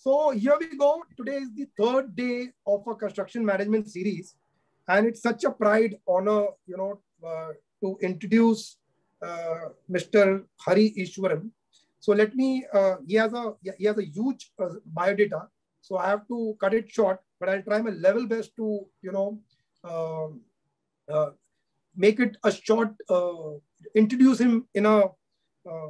So here we go. Today is the third day of a construction management series, and it's such a pride, honor, to introduce Mr. Hari Ishwaran. So let me. He has a huge biodata, so I have to cut it short. But I'll try my level best to uh, uh, make it a short. Introduce him uh,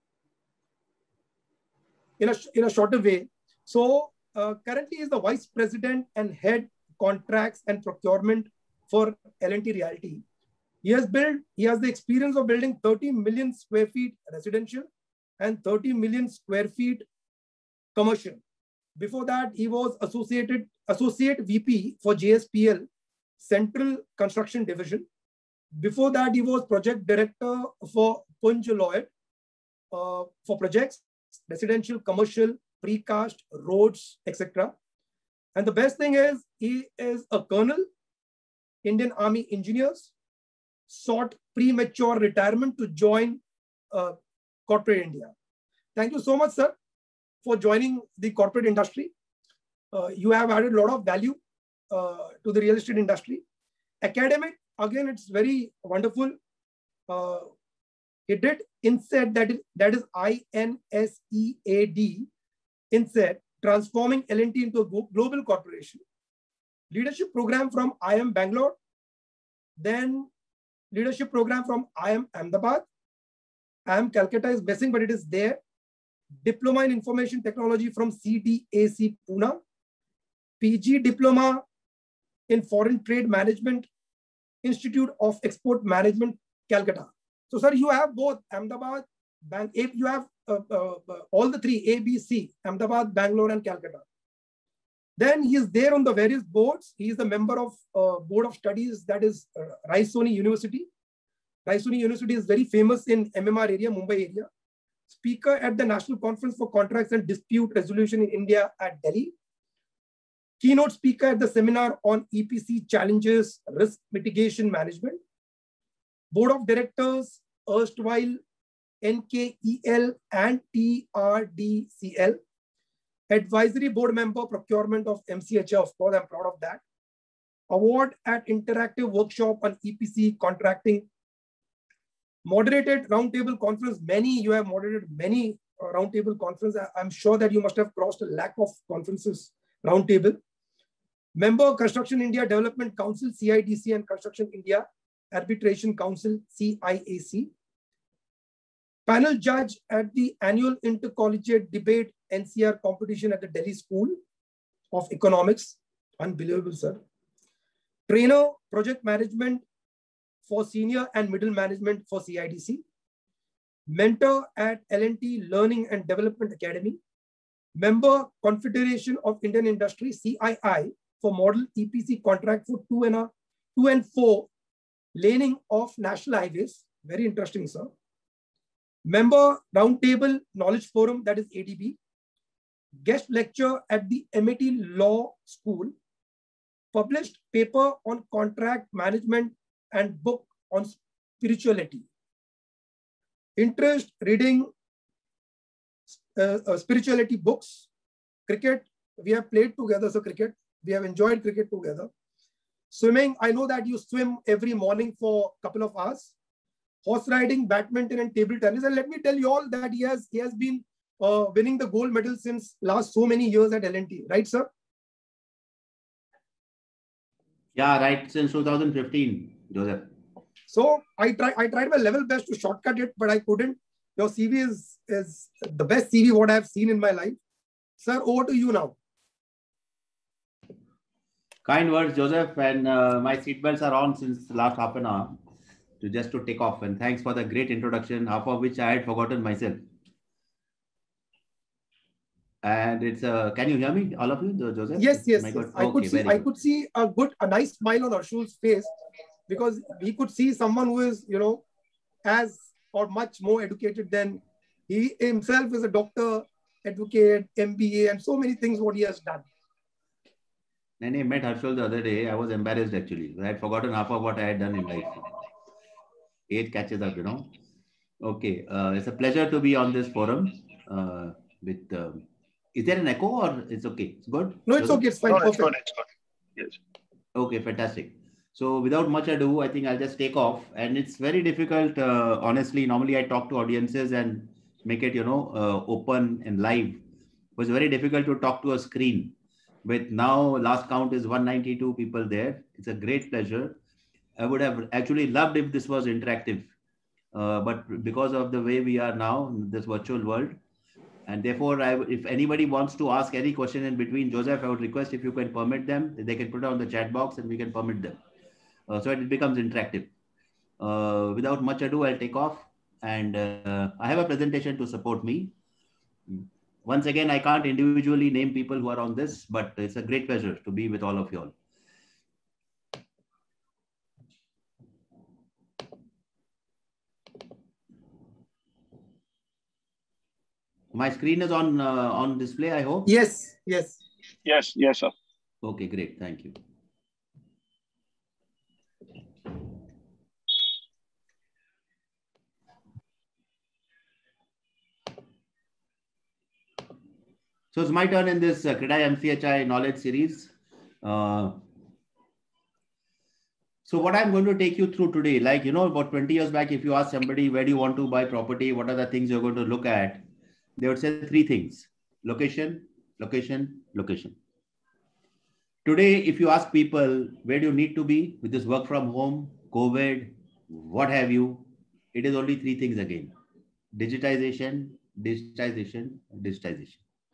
in a shorter way. So currently is the vice president and head contracts and procurement for L&T Realty. He has the experience of building 30 million square feet residential and 30 million square feet commercial. Before that, he was associate VP for JSPL Central Construction Division. Before that, he was project director for Punj Lloyd for projects, residential, commercial, precast, roads, etc. And the best thing is he is a colonel, Indian Army Engineers, sought premature retirement to join corporate India. Thank you so much, sir, for joining the corporate industry. You have added a lot of value to the real estate industry. Academic, again, it's very wonderful. He did INSEAD, that is INSEAD, INSEAD, transforming L&T into a global corporation. Leadership program from IIM Bangalore, then leadership program from IIM Ahmedabad. IIM Calcutta is missing, but it is there. Diploma in Information Technology from CDAC Pune. PG Diploma in Foreign Trade Management, Institute of Export Management, Calcutta. So, sir, you have both Ahmedabad, you have all the three, A, B, C, Ahmedabad, Bangalore, and Calcutta. Then he is there on the various boards. He is the member of Board of Studies, that is Raisoni University. Raisoni University is very famous in MMR area, Mumbai area. Speaker at the National Conference for Contracts and Dispute Resolution in India at Delhi. Keynote speaker at the seminar on EPC challenges, risk mitigation management. Board of Directors, erstwhile NKEL and TRDCL. Advisory board member, procurement of MCHA, of course, I'm proud of that. Award at interactive workshop on EPC contracting. Moderated roundtable conference. You have moderated many roundtable conferences. I'm sure that you must have crossed a lakh of conferences roundtable. Member Construction India Development Council, CIDC, and Construction India Arbitration Council, CIAC. Panel judge at the annual intercollegiate debate NCR competition at the Delhi School of Economics. Unbelievable, sir. Trainer, project management for senior and middle management for CIDC. Mentor at L&T Learning and Development Academy. Member Confederation of Indian Industry, CII, for model EPC contract for 2 and 4 laning of national highways. Very interesting, sir. Member Roundtable Knowledge Forum, that is ADB. Guest lecture at the MIT Law School. Published paper on contract management and book on spirituality. Interest reading spirituality books. Cricket, we have played together, so cricket. We have enjoyed cricket together. Swimming, I know that you swim every morning for a couple of hours. Horse riding, badminton, and table tennis. And let me tell you all that he has been winning the gold medal since last so many years at L&T. Right, sir? Yeah, right. Since 2015, Joseph. So I tried my level best to shortcut it, but I couldn't. Your CV is the best CV what I have seen in my life. Sir, over to you now. Kind words, Joseph, and my seatbelts are on since the last half an hour to take off. And thanks for the great introduction, half of which I had forgotten myself. And it's can you hear me, all of you, Joseph? Yes. I could see a nice smile on Arshul's face, because he could see someone who is, as or much more educated than he himself is. A doctor, advocate, MBA, and so many things what he has done. When I met Harshul the other day, I was embarrassed actually. I had forgotten half of what I had done in life. Age catches up, Okay, it's a pleasure to be on this forum with Is there an echo or it's okay? It's good? No, it's okay. It's fine. No, Perfect. it's good. Yes. Okay, fantastic. So without much ado, I think I'll just take off. And it's very difficult, honestly. Normally, I talk to audiences and make it, open and live. It was very difficult to talk to a screen. With now, last count is 192 people there. It's a great pleasure. I would have actually loved if this was interactive. But because of the way we are now in this virtual world, and therefore, if anybody wants to ask any question in between, Joseph, I would request if you can permit them, they can put it on the chat box and we can permit them. So it becomes interactive. Without much ado, I'll take off. And I have a presentation to support me. Once again, I can't individually name people who are on this, but it's a great pleasure to be with all of you all. My screen is on display, I hope? Yes, yes. Yes, sir. Okay, great. Thank you. So it's my turn in this CREDAI MCHI knowledge series. So what I'm going to take you through today, about 20 years back, if you ask somebody, where do you want to buy property? What are the things you're going to look at? They would say three things: location, location, location. Today, if you ask people, where do you need to be with this work from home, COVID, what have you? It is only three things again: digitization, digitization, digitization.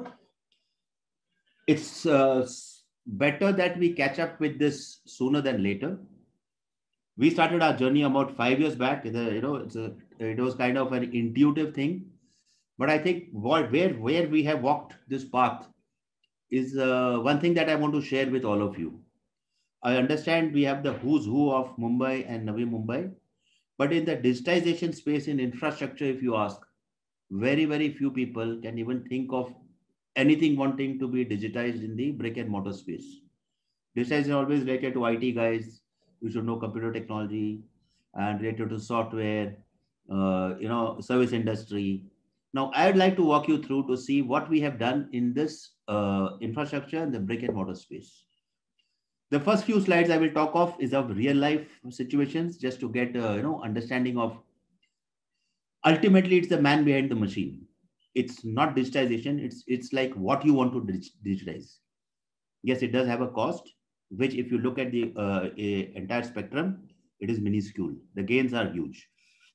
It's better that we catch up with this sooner than later. We started our journey about 5 years back. It was kind of an intuitive thing, but I think where we have walked this path is one thing that I want to share with all of you. I understand we have the who's who of Mumbai and Navi Mumbai, but in the digitization space in infrastructure, if you ask, very, very few people can even think of anything wanting to be digitized in the brick and mortar space. Digitization is always related to IT guys. You should know computer technology and related to software, service industry. Now, I would like to walk you through to see what we have done in this infrastructure in the brick and mortar space. The first few slides I will talk of is of real life situations, just to get understanding of. Ultimately, it's the man behind the machine. It's not digitization. It's like what you want to digitize. Yes, it does have a cost, which if you look at the entire spectrum, it is minuscule. The gains are huge.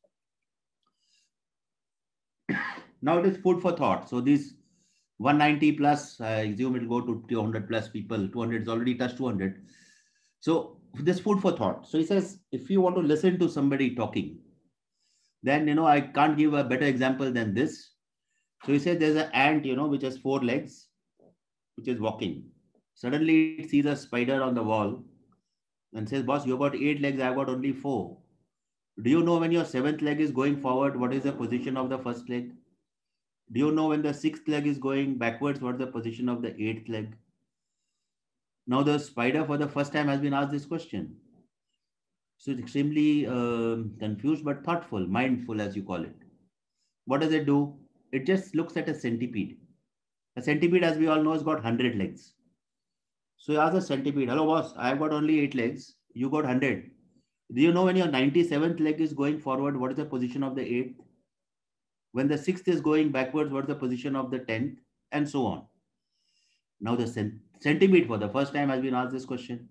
Now it is food for thought. So these 190 plus, I assume it will go to 200 plus people. 200 is already touched 200. So this food for thought. So he says, if you want to listen to somebody talking, then, I can't give a better example than this. So he said there's an ant, which has 4 legs, which is walking. Suddenly it sees a spider on the wall and says, boss, you got 8 legs, I've got only 4. Do you know when your 7th leg is going forward, what is the position of the first leg? Do you know when the 6th leg is going backwards, what is the position of the 8th leg? Now the spider for the first time has been asked this question. So it's extremely confused but thoughtful, mindful as you call it. What does it do? It just looks at a centipede. A centipede, as we all know, has got 100 legs. So you ask the centipede, hello boss, I've got only 8 legs. You got 100. Do you know when your 97th leg is going forward, what is the position of the 8th? When the 6th is going backwards, what is the position of the 10th? And so on. Now the centipede for the first time has been asked this question.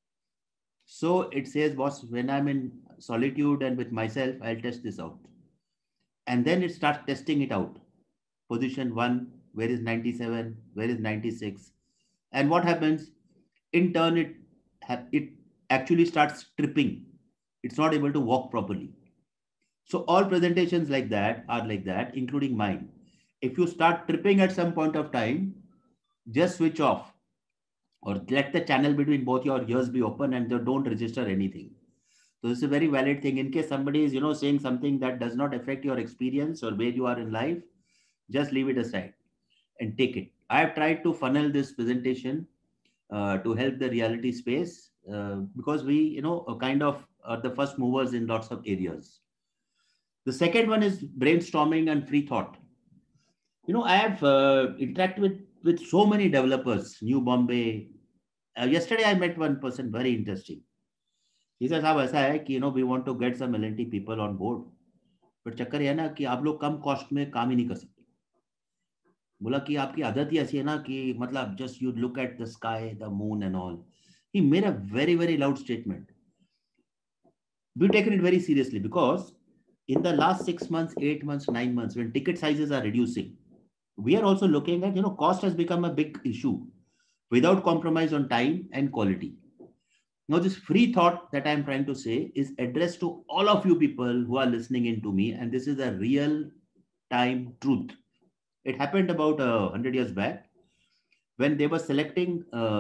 So it says, boss, when I'm in solitude and with myself, I'll test this out. And then it starts testing it out. Position 1, where is 97? Where is 96? And what happens? In turn, it actually starts tripping. It's not able to walk properly. So all presentations like that are like that, including mine. If you start tripping at some point of time, just switch off or let the channel between both your ears be open and don't register anything. So this is a very valid thing. In case somebody is, saying something that does not affect your experience or where you are in life, just leave it aside and take it. I have tried to funnel this presentation to help the reality space because we, kind of are the first movers in lots of areas. The second one is brainstorming and free thought. I have interacted with with so many developers, New Bombay. Yesterday I met one person, very interesting. He says, "साहब ऐसा है कि we want to get some L&T people on board, but चक्कर ये है ना कि आप लोग कम कॉस्ट में काम ही नहीं कर सकते." बोला कि आपकी आदत ही ऐसी है ना कि मतलब just you look at the sky, the moon and all. He made a very, very loud statement. We've taken it very seriously because in the last 6 months, 8 months, 9 months, when ticket sizes are reducing, we are also looking at, cost has become a big issue without compromise on time and quality. Now, this free thought that I'm trying to say is addressed to all of you people who are listening in to me, and this is a real time truth. It happened about 100 years back when they were selecting,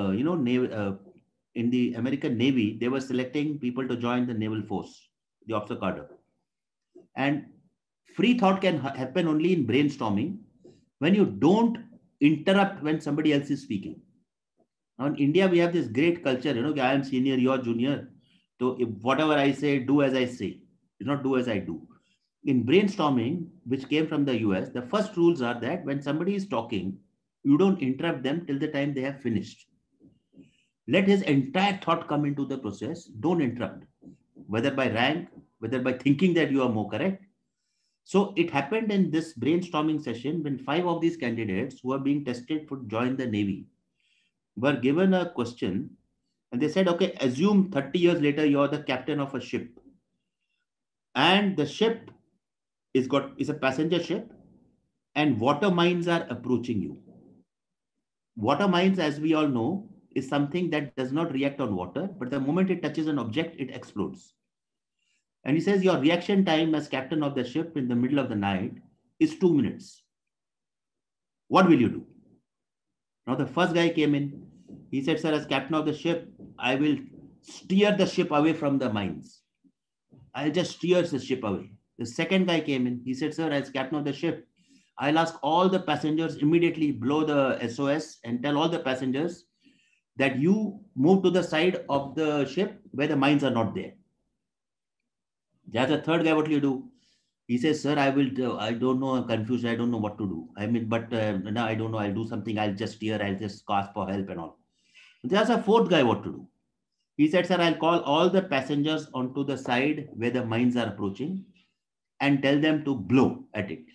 in the American Navy, they were selecting people to join the naval force, the officer cadre. And free thought can happen only in brainstorming when you don't interrupt when somebody else is speaking. Now in India, we have this great culture, I am senior, you are junior. So if whatever I say, do as I say. Do not do as I do. In brainstorming, which came from the US, the first rules are that when somebody is talking, you don't interrupt them till the time they have finished. Let his entire thought come into the process. Don't interrupt, whether by rank, whether by thinking that you are more correct. So it happened in this brainstorming session when 5 of these candidates who are being tested to join the Navy were given a question, and they said, okay, assume 30 years later, you're the captain of a ship. And the ship is a passenger ship, and water mines are approaching you. Water mines, as we all know, is something that does not react on water, but the moment it touches an object, it explodes. And he says your reaction time as captain of the ship in the middle of the night is 2 minutes. What will you do? Now the first guy came in. He said, sir, as captain of the ship, I will steer the ship away from the mines. I'll just steer the ship away. The second guy came in. He said, sir, as captain of the ship, I'll ask all the passengers immediately blow the SOS and tell all the passengers that you move to the side of the ship where the mines are not there. There's a third guy, what will you do? He says, sir, I don't know, I'm confused. I don't know what to do. No, I don't know. I'll do something. I'll just steer. I'll just ask for help and all. There's a fourth guy, what to do? He said, sir, I'll call all the passengers onto the side where the mines are approaching and tell them to blow at it.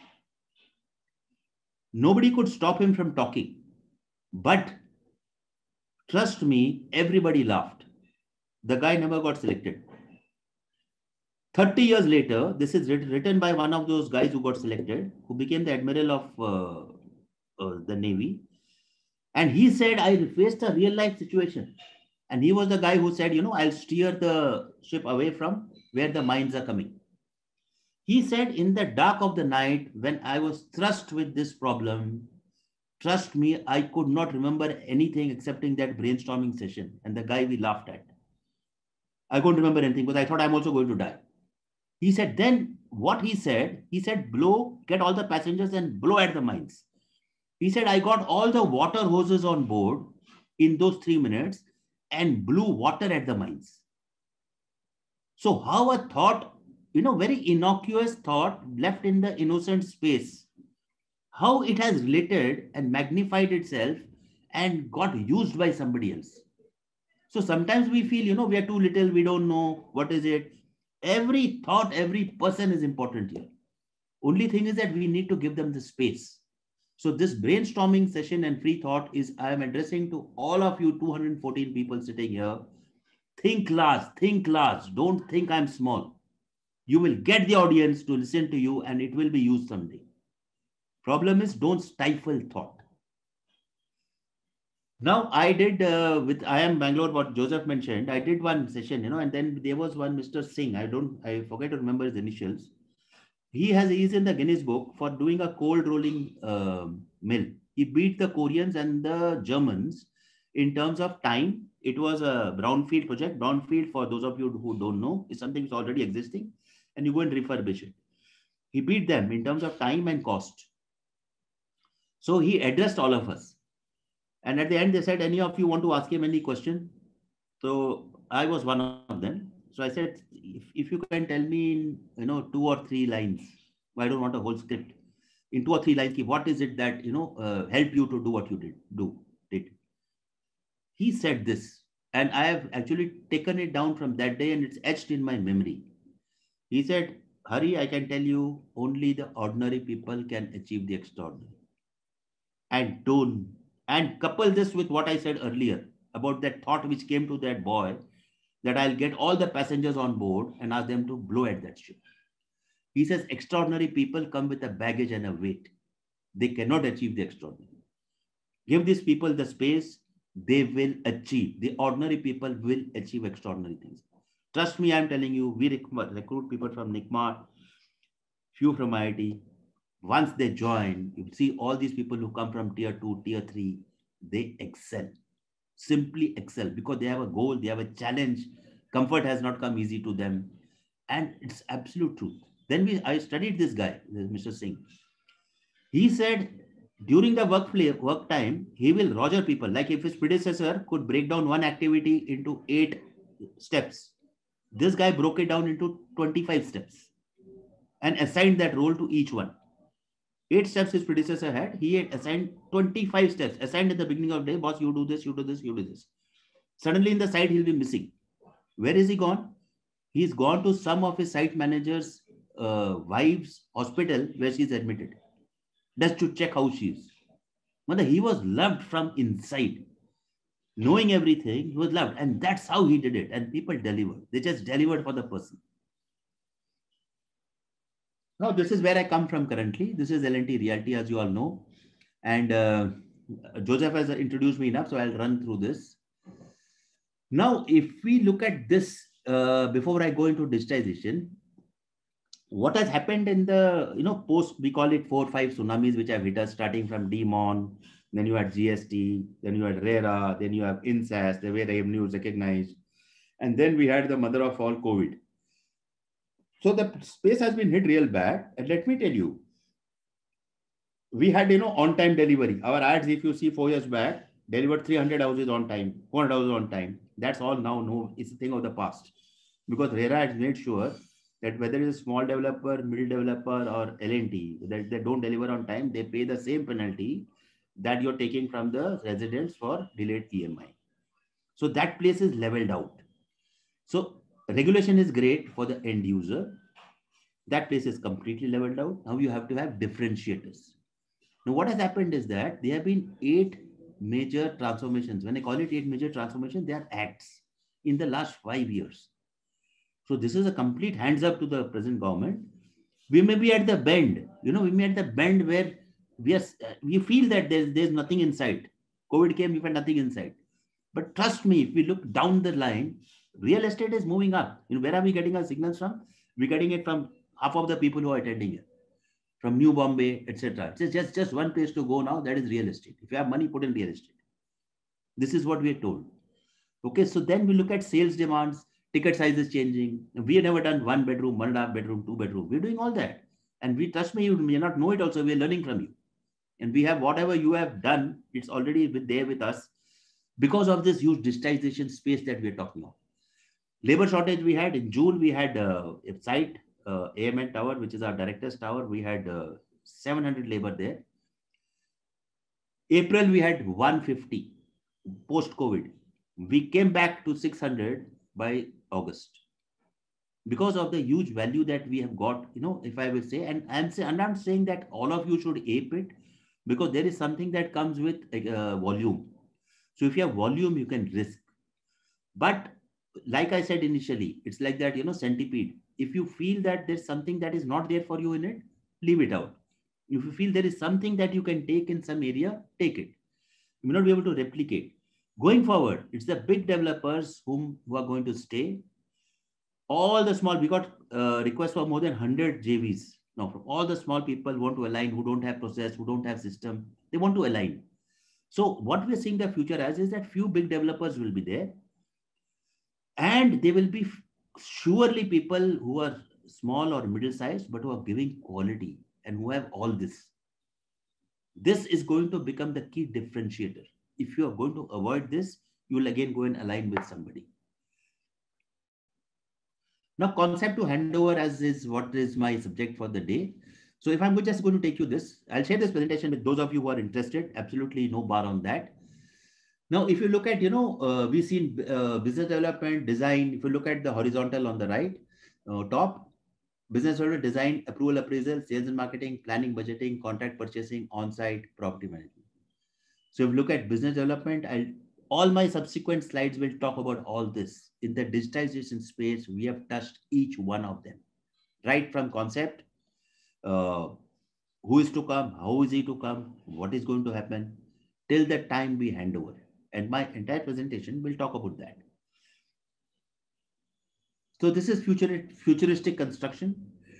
Nobody could stop him from talking. But trust me, everybody laughed. The guy never got selected. 30 years later, this is written by one of those guys who got selected, who became the admiral of the Navy. And he said, I faced a real life situation. And he was the guy who said, I'll steer the ship away from where the mines are coming. He said, in the dark of the night, when I was thrust with this problem, trust me, I could not remember anything excepting that brainstorming session and the guy we laughed at. I couldn't remember anything because I thought I'm also going to die. He said, then what he said, blow, get all the passengers and blow at the mines. He said, I got all the water hoses on board in those 3 minutes and blew water at the mines. So how a thought, very innocuous thought left in the innocent space, how it has related and magnified itself and got used by somebody else. So sometimes we feel, we are too little, we don't know, what is it? Every thought, every person is important here. Only thing is that we need to give them the space. So this brainstorming session and free thought is, I am addressing to all of you 214 people sitting here. Think large, don't think I'm small. You will get the audience to listen to you and it will be used someday. Problem is, don't stifle thought. Now I did with IIM Bangalore, what Joseph mentioned, I did one session, and then there was one Mr. Singh. I forget to remember his initials. He's in the Guinness Book for doing a cold rolling mill. He beat the Koreans and the Germans in terms of time. It was a brownfield project. Brownfield, for those of you who don't know, is something that's already existing and you go and refurbish it. He beat them in terms of time and cost. So he addressed all of us. And at the end, they said, any of you want to ask him any question? So I was one of them. So I said, if you can tell me in 2 or 3 lines, I don't want a whole script. in 2 or 3 lines, what is it that, helped you to do what you did. He said this, and I have actually taken it down from that day and it's etched in my memory. He said, Hari, I can tell you, only the ordinary people can achieve the extraordinary. And couple this with what I said earlier about that thought which came to that boy, that I'll get all the passengers on board and ask them to blow at that ship. He says, extraordinary people come with a baggage and a weight. They cannot achieve the extraordinary. Give these people the space, they will achieve. The ordinary people will achieve extraordinary things. Trust me, I'm telling you, we recruit people from NICMAR, few from IIT. Once they join, you see all these people who come from tier 2, tier 3, they excel. Simply excel because they have a goal, they have a challenge. Comfort has not come easy to them. And it's absolute truth. Then I studied this guy, Mr. Singh. He said during the work time, he will roger people. Like if his predecessor could break down one activity into 8 steps, this guy broke it down into 25 steps and assigned that role to each one. 8 steps his predecessor had, he had assigned 25 steps, assigned at the beginning of the day, boss, you do this, you do this, you do this. Suddenly in the site, he'll be missing. Where is he gone? He's gone to some of his site managers' wife's hospital where she's admitted, just to check how she is. Mother, he was loved from inside. Knowing everything, he was loved. And that's how he did it. And people delivered. They just delivered for the person. Now, this is where I come from currently. This is L&T Realty, as you all know. And Joseph has introduced me enough, so I'll run through this. Now, if we look at this, before I go into digitization, what has happened in the, post, we call it 4 or 5 tsunamis, which have hit us starting from DMON, then you had GST, then you had RERA, then you have INSAS, the way revenue is recognized. And then we had the mother of all, COVID. So the space has been hit real bad. And let me tell you, we had, on-time delivery. Our ads, if you see 4 years back, delivered 300 houses on time, 400 houses on time. That's all now, no, it's a thing of the past. Because RERA has made sure that whether it's a small developer, middle developer, or L&T, that they don't deliver on time, they pay the same penalty that you're taking from the residents for delayed EMI. So that place is leveled out. So regulation is great for the end user. That place is completely leveled out. Now you have to have differentiators. Now what has happened is that there have been 8 major transformations. When I call it 8 major transformations, they are acts in the last 5 years. So this is a complete hands up to the present government. We may be at the bend, we may be at the bend where we feel that there's nothing inside. COVID came, we found nothing inside. But trust me, if we look down the line, real estate is moving up. Where are we getting our signals from? We're getting it from half of the people who are attending here, from New Bombay, etc. It's just one place to go now, that is real estate. If you have money, put in real estate. This is what we are told. Okay, so then we look at sales demands, ticket sizes changing. We have never done 1 bedroom, 1.5 bedroom, 2 bedroom. We're doing all that. And trust me, you may not know it also, we're learning from you. And we have whatever you have done, it's already there with us because of this huge digitization space that we're talking about. Labor shortage we had in June, we had a site, AMN Tower, which is our director's tower. We had 700 labor there. April, we had 150 post-COVID. We came back to 600 by August because of the huge value that we have got, if I will say, and I'm not saying that all of you should ape it, because there is something that comes with volume. So if you have volume, you can risk. But like I said initially, it's like that, centipede. If you feel that there's something that is not there for you in it, leave it out. If you feel there is something that you can take in some area, take it. You may not be able to replicate. Going forward, it's the big developers who are going to stay. All the small, we got requests for more than 100 JVs. Now, from all the small people who want to align, who don't have process, who don't have system, they want to align. So what we're seeing the future as is that few big developers will be there. And they will be surely people who are small or middle-sized, but who are giving quality and who have all this. This is going to become the key differentiator. If you are going to avoid this, you will again go and align with somebody. Now, concept to handover as is what is my subject for the day. So if I'm just going to take you this, I'll share this presentation with those of you who are interested. Absolutely no bar on that. Now, if you look at, we've seen business development, design. If you look at the horizontal on the right, top, business development, design, approval, appraisal, sales and marketing, planning, budgeting, contract purchasing, on-site, property management. So if you look at business development, all my subsequent slides will talk about all this. In the digitization space, we have touched each one of them, right from concept, who is to come, how is he to come, what is going to happen, till the time we hand over. And my entire presentation will talk about that. So this is futuristic construction.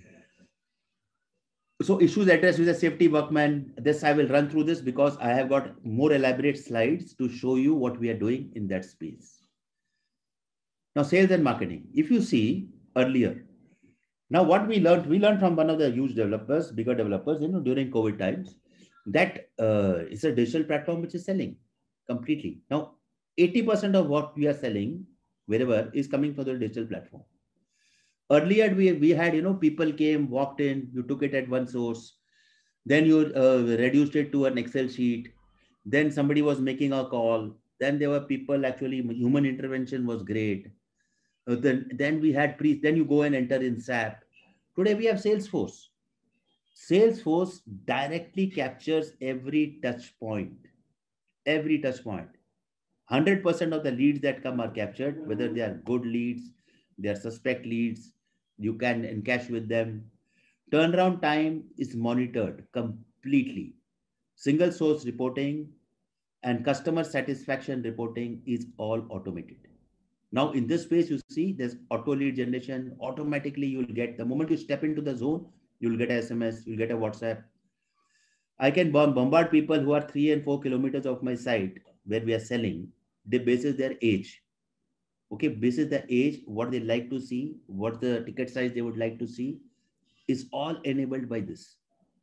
So issues addressed with a safety workman. This I will run through this because I have got more elaborate slides to show you what we are doing in that space. Now sales and marketing. If you see earlier, now what we learned from one of the huge developers, bigger developers, during COVID times, that it's a digital platform which is selling completely. Now 80% of what we are selling wherever is coming from the digital platform. Earlier, we had, people came, walked in, you took it at one source, then you reduced it to an Excel sheet, then somebody was making a call, then there were people, actually, human intervention was great. Then we had then you go and enter in SAP. Today, we have Salesforce. Salesforce directly captures every touch point. Every touch point. 100% of the leads that come are captured, whether they are good leads, they are suspect leads, you can encash with them. Turnaround time is monitored completely. Single source reporting and customer satisfaction reporting is all automated. Now in this space, you see there's auto lead generation. Automatically you'll get, the moment you step into the zone, you'll get a SMS, you'll get a WhatsApp. I can bombard people who are 3 and 4 kilometers of my site where we are selling. They basis their age. Okay, basis the age, what they like to see, what the ticket size they would like to see, is all enabled by this.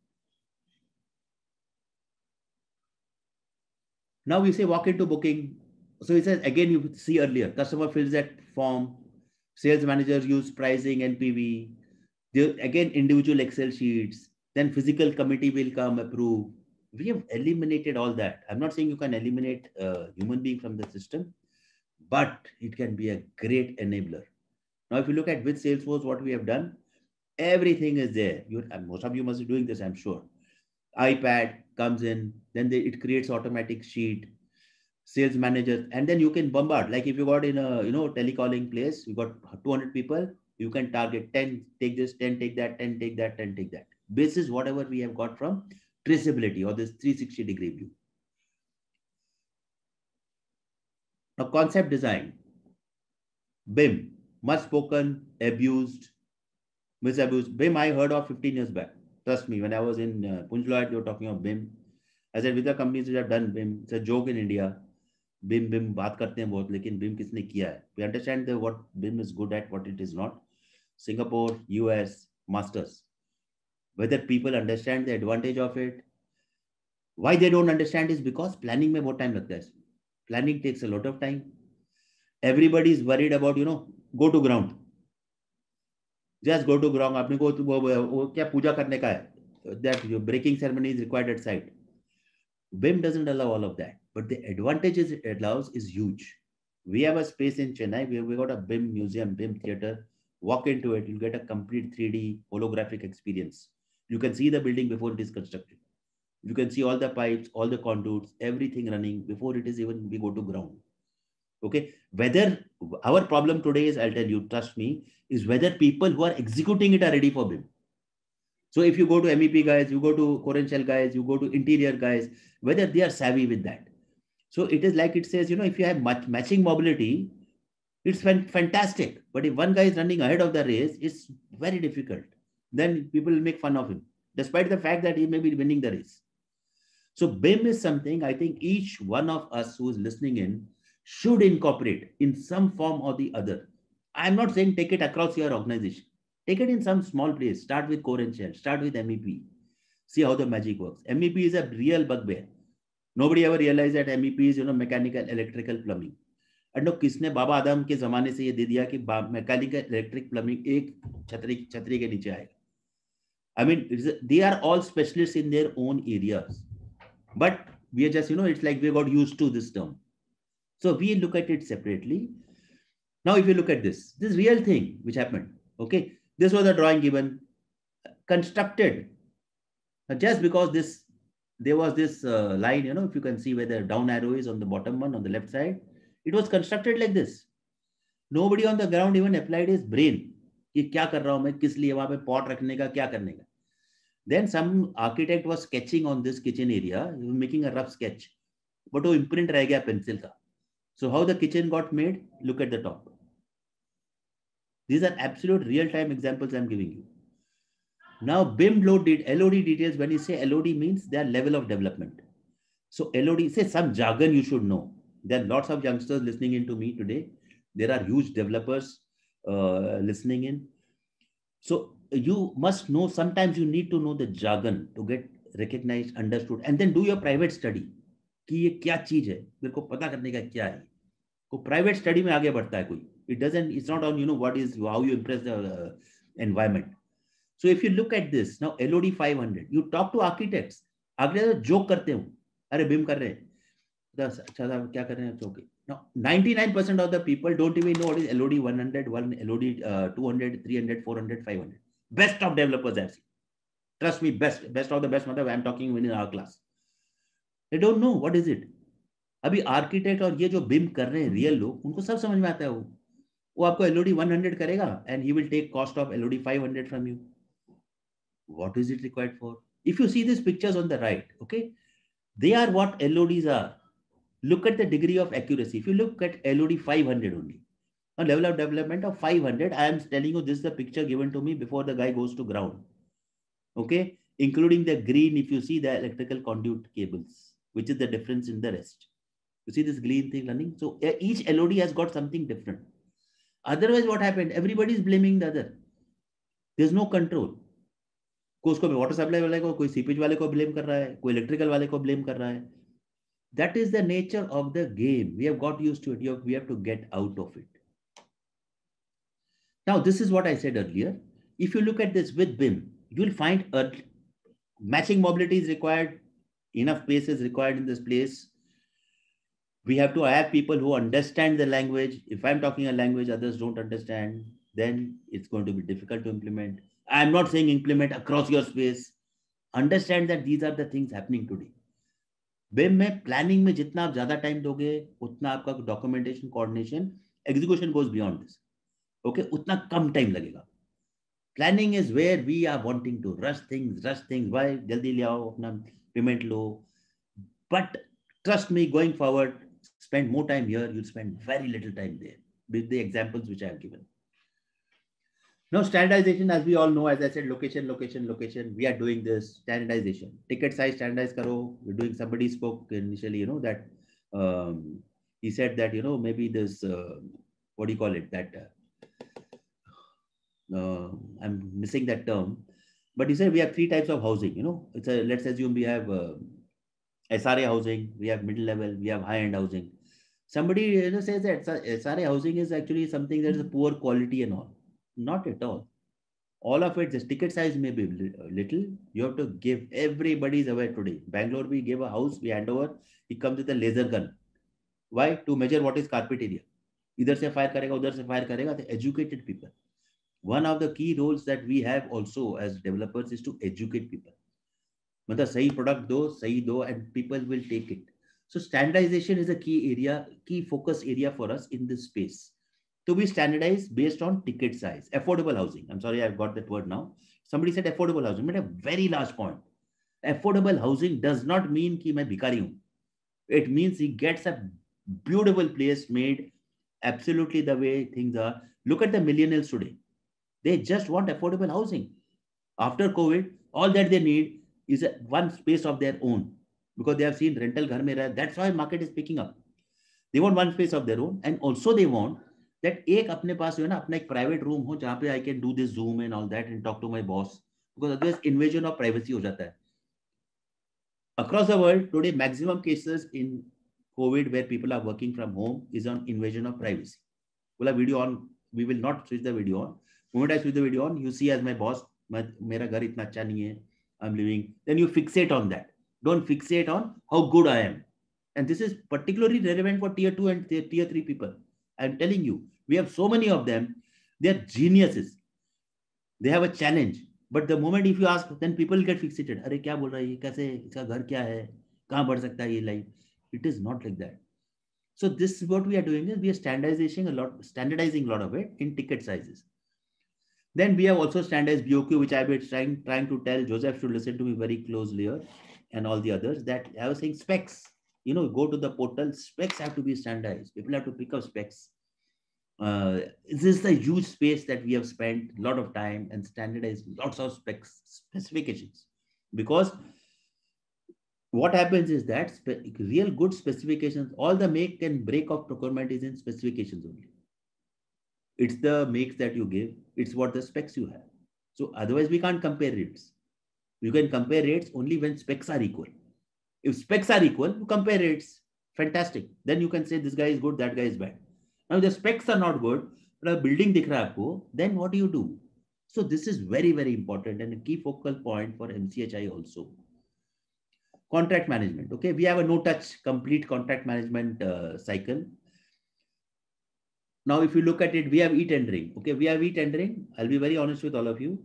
Now we say walk into booking. So it says, again, you see earlier, customer fills that form, sales managers use pricing, NPV, again, individual Excel sheets, then physical committee will come approve. We have eliminated all that. I'm not saying you can eliminate a human being from the system, but it can be a great enabler. Now, if you look at with Salesforce, what we have done, everything is there. Most of you must be doing this, I'm sure. iPad comes in, then it creates automatic sheet, sales managers, and then you can bombard. Like if you got in a telecalling place, you got 200 people, you can target 10, take this, 10, take that, 10, take that, 10, take that. Basis whatever we have got from traceability or this 360-degree view. Now, concept design, BIM, much spoken, abused, misabused. BIM I heard of 15 years back. Trust me, when I was in Punj Lloyd, they were talking of BIM. I said, with the companies which have done BIM, it's a joke in India. BIM, बात करते हैं बहुत, लेकिन BIM किसने किया है? We understand what BIM is good at, what it is not. Singapore, US, masters. Whether people understand the advantage of it. Why they don't understand is because planning में बहुत time लगता है. Planning takes a lot of time. Everybody is worried about, go to ground. Just go to ground. आपने को क्या पूजा करने का है? That your breaking ceremony is required at site. BIM doesn't allow all of that, but the advantages it allows is huge. We have a space in Chennai where we got a BIM museum, BIM theater. Walk into it, you'll get a complete 3D holographic experience. You can see the building before it is constructed. You can see all the pipes, all the conduits, everything running before it is even we go to ground. Okay, whether our problem today is, I'll tell you, trust me, is whether people who are executing it are ready for BIM. So if you go to MEP guys, you go to core and shell guys, you go to interior guys, whether they are savvy with that. So it is like it says, if you have matching mobility, it's fantastic. But if one guy is running ahead of the race, it's very difficult. Then people will make fun of him, despite the fact that he may be winning the race. So BIM is something I think each one of us who is listening in should incorporate in some form or the other. I'm not saying take it across your organization. Take it in some small place. Start with core and shell. Start with MEP. See how the magic works. MEP is a real bugbear. Nobody ever realized that MEP is, mechanical, electrical, plumbing. And किसने बाबा आदम के जमाने से ये दे दिया कि mechanical electric plumbing एक छतरी के नीचे आएगा. I mean, they are all specialists in their own areas, but we are just, it's like we got used to this term. So we look at it separately. Now, if you look at this real thing which happened, okay, this was a drawing given, constructed, just because there was this line, if you can see where the down arrow is on the bottom one on the left side, it was constructed like this. Nobody on the ground even applied his brain. कि क्या कर रहा हूं मैं, किस लिए वहां पे पॉट रखने का, क्या करने का. Then some architect was sketching on this kitchen area, he was making a rough sketch, but वो imprint रह गया pencil का. So how the kitchen got made? Look at the top. These are absolute real-time examples I'm giving you. Now BIM LOD details, when you say LOD means their level of development. So LOD, say some jargon you should know. There are lots of youngsters listening in to me today. There are huge developers listening in. So you must know, sometimes you need to know the jargon to get recognized, understood, and then do your private study. कि ये क्या चीज है, मेरे को पता करने का क्या है. को private study में आगे बढ़ता है कोई. It's not on, how you impress the environment. So if you look at this, now LOD 500, you talk to architects. Architects joke करते हो, अरे BIM कर रहे हैं. अच्छा था, क्या कर रहे हैं? Okay. Now 99% of the people don't even know what is LOD 100, LOD 200, 300, 400, 500. Best of developers I've seen. Trust me, best of the best. I'm talking in our class. They don't know what is it. अभी architect और ये जो BIM कर रहे हैं real लोग, उनको सब समझ में आता है. वो आपको LOD 100 करेगा and he will take cost of LOD 500 from you. What is it required for? If you see these pictures on the right, okay, they are what LODs are. Look at the degree of accuracy. If you look at LOD 500 only, a level of development of 500, I am telling you this is the picture given to me before the guy goes to ground. Okay, including the green, if you see the electrical conduit cables, which is the difference in the rest. You see this green thing running? So each LOD has got something different. Otherwise, what happened? Everybody is blaming the other. There's no control. कोई उसको water supply वाले को, कोई seepage वाले को blame कर रहा है, कोई इलेक्ट्रिकल वाले को ब्लेम कर रहा है. That is the nature of the game. We have got used to it. We have to get out of it. Now, this is what I said earlier. If you look at this with BIM, you will find a matching mobility is required. Enough space is required in this place. We have to have people who understand the language. If I'm talking a language others don't understand, then it's going to be difficult to implement. I'm not saying implement across your space. Understand that these are the things happening today. BIM में planning में जितना आप ज्यादा time दोगे उतना आपका documentation, coordination, execution goes beyond this. Okay, उतना कम टाइम लगेगा. Planning is where we are wanting to rush things. Why? जल्दी ले आओ, अपना पेमेंट लो. But trust me, going forward, spend more time here, you'll spend very little time there with the examples which I have given. Now, standardization, as we all know, as I said, location. We are doing this standardization. Ticket size standardize karo. We're doing, somebody spoke initially, that he said that, maybe this, what do you call it? That I'm missing that term. But he said we have 3 types of housing. It's let's assume we have SRA housing, we have middle level, we have high-end housing. Somebody says that SRA housing is actually something that is a poor quality and all. Not at all. All of it, just ticket size may be little. You have to give, everybody's aware today. Bangalore, we give a house, we hand over, it comes with a laser gun. Why? To measure what is carpet area. Either se fire karega, udhar se fire karega. The educated people. One of the key roles that we have also as developers is to educate people. मतलब सही product दो and people will take it. So standardization is a key area, key focus area for us in this space. To be standardized based on ticket size. Affordable housing. I'm sorry, I've got that word now. Somebody said affordable housing, but a very large point. Affordable housing does not mean कि मैं भिखारी हूँ. It means he gets a beautiful place made absolutely the way things are. Look at the millennials today. They just want affordable housing. After COVID, all that they need is one space of their own, because they have seen rental ghar mein raha. That's why market is picking up. They want one space of their own, and also they want that एक अपने पास है ना, अपना एक private room हो जहाँ पे I can do this Zoom and all that and talk to my boss, because otherwise invasion of privacy हो जाता है. Across the world today, maximum cases in COVID where people are working from home is on invasion of privacy. Well, a video on, we will not switch the video on. The moment I switch the video on, you see as my boss मेरा घर इतना अच्छा नहीं है, I'm living, then you fixate on that. Don't fixate on how good I am. And this is particularly relevant for tier 2 and tier 3 people. I'm telling you, we have so many of them. They're geniuses. They have a challenge. But the moment if you ask, then people get fixated. अरे क्या बोल रहा है ये, कैसे, इसका घर क्या है, कहाँ बढ़ सकता है ये life? It is not like that. So this is what we are doing is we are standardizing a lot of it in ticket sizes. Then we have also standardized BOQ, which I've been trying to tell Joseph should listen to me very closely here, and all the others, that I was saying specs. You know, go to the portal, specs have to be standardized. People have to pick up specs. This is a huge space that we have spent a lot of time and standardized lots of specifications. Because what happens is that real good specifications, all the make and break of procurement is in specifications only. It's the makes that you give, it's what the specs you have. So otherwise we can't compare rates. You can compare rates only when specs are equal. If specs are equal, you compare rates. Fantastic. Then you can say this guy is good, that guy is bad. Now the specs are not good, but a building dikh raha aapko, then what do you do? So this is very, very important and a key focal point for MCHI also. Contract management. Okay, we have a no-touch complete contract management cycle. Now, if you look at it, we have e-tendering. Okay, we have e-tendering. I'll be very honest with all of you.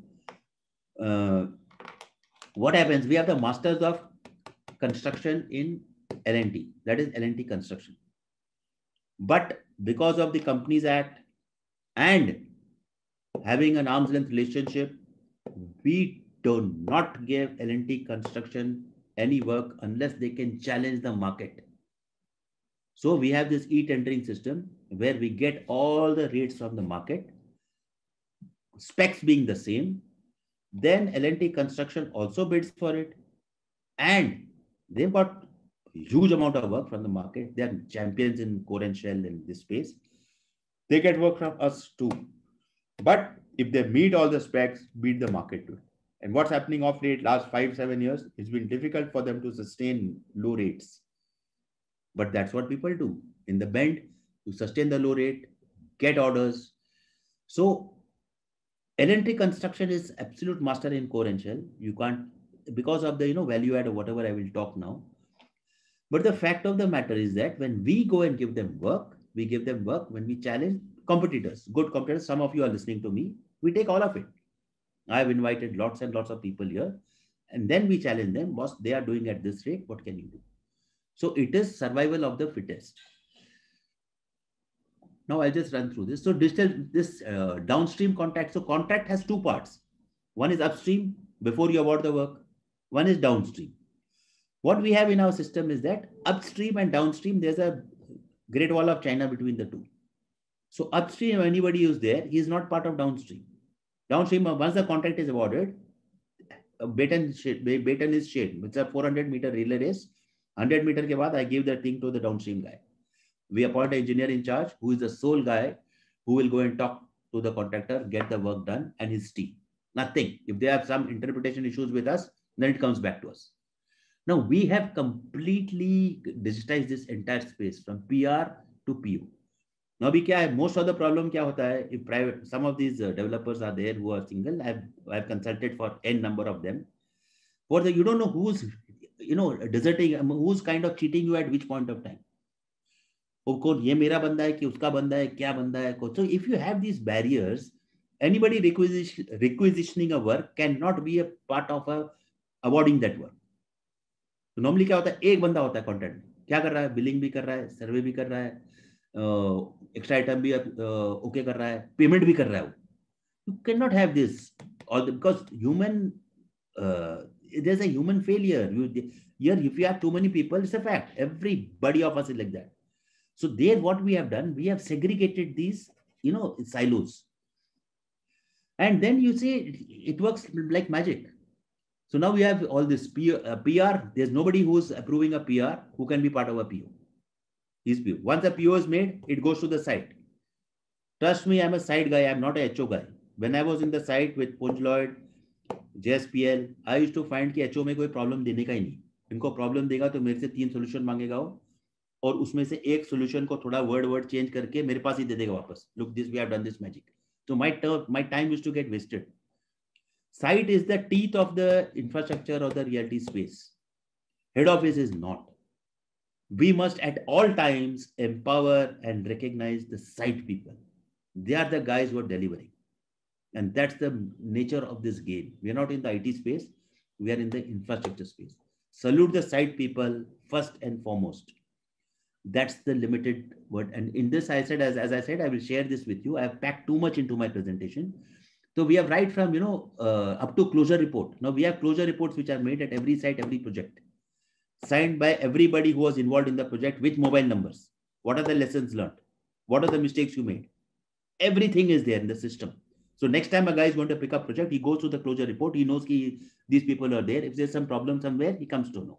What happens? We have the masters of construction in L&T. That is L&T construction. But because of the Companies Act and having an arm's length relationship, we do not give L&T construction any work unless they can challenge the market. So we have this e-tendering system where we get all the rates from the market, specs being the same. Then L&T construction also bids for it. And they've got a huge amount of work from the market. They are champions in core and shell in this space. They get work from us too. But if they meet all the specs, beat the market too. And what's happening of late, last 5-7 years, it's been difficult for them to sustain low rates. But that's what people do. In the bend, you sustain the low rate, get orders. So L&T construction is absolute master in core and shell. You can't, because of the value add or whatever I will talk now. But the fact of the matter is that when we go and give them work, we give them work when we challenge competitors, good competitors. Some of you are listening to me. We take all of it. I've invited lots and lots of people here. And then we challenge them, boss, they are doing at this rate. What can you do? So it is survival of the fittest. Now I'll just run through this. So this downstream contract. So contract has two parts. One is upstream, before you award the work. One is downstream. What we have in our system is that upstream and downstream, there's a Great Wall of China between the two. So upstream, if anybody is there, he is not part of downstream. Downstream, once the contract is awarded, baton is shared. It's a 400-meter relay race. 100 meter ke baad, I give the thing to the downstream guy. We appoint an engineer in charge who is the sole guy who will go and talk to the contractor, get the work done, and his team. Nothing. If they have some interpretation issues with us, then it comes back to us. Now we have completely digitized this entire space from PR to PO. Now abhi kya hai, most of the problem kya hota hai, if private, some of these developers are there who are single. I've consulted for n number of them. For the, you don't know who's deserting, who's kind of cheating you at which point of time. ये मेरा बंदा है कि उसका बंदा है, क्या बंदा है. So if you have these barriers, anybody requisitioning a work cannot be a part of awarding that work. तो normally क्या होता है, एक बंदा होता है कॉन्ट्रैक्ट में, क्या कर रहा है, बिलिंग भी कर रहा है, सर्वे भी कर रहा है, एक्स्ट्रा आइटम भी ओके कर रहा है, पेमेंट भी कर रहा है वो. You cannot have this, because human there's a human failure. Here, if you have too many people, it's a fact. Everybody of us is like that. So there, what we have done, we have segregated these, silos. And then you see, it works like magic. So now we have all this PR. There's nobody who's approving a PR who can be part of a PO. He's PO. Once a PO is made, it goes to the site. Trust me, I'm a site guy. I'm not a HO guy. When I was in the site with Punj Lloyd, JSPL, I used to find कि HO में कोई problem देने का ही नहीं. इनको problem देगा तो मेरे से 3 सोल्यूशन मांगेगा वो, और उसमें से एक सोल्यूशन को थोड़ा वर्ड चेंज करके मेरे पास ही दे देगा वापस. Look, this we have done this magic. So my time used to get wasted. Site is the teeth of the infrastructure or the realty space. Head office is not. We must at all times empower and recognize the site people. They are the guys who are delivering. And that's the nature of this game. We are not in the IT space. We are in the infrastructure space. Salute the site people first and foremost. That's the limited word. And in this, I said, as I said, I will share this with you. I have packed too much into my presentation. So we have right from, up to closure report. Now we have closure reports which are made at every site, every project, signed by everybody who was involved in the project with mobile numbers. What are the lessons learned? What are the mistakes you made? Everything is there in the system. So next time a guy is going to pick up project, he goes to the closure report. He knows these people are there. If there's some problem somewhere, he comes to know.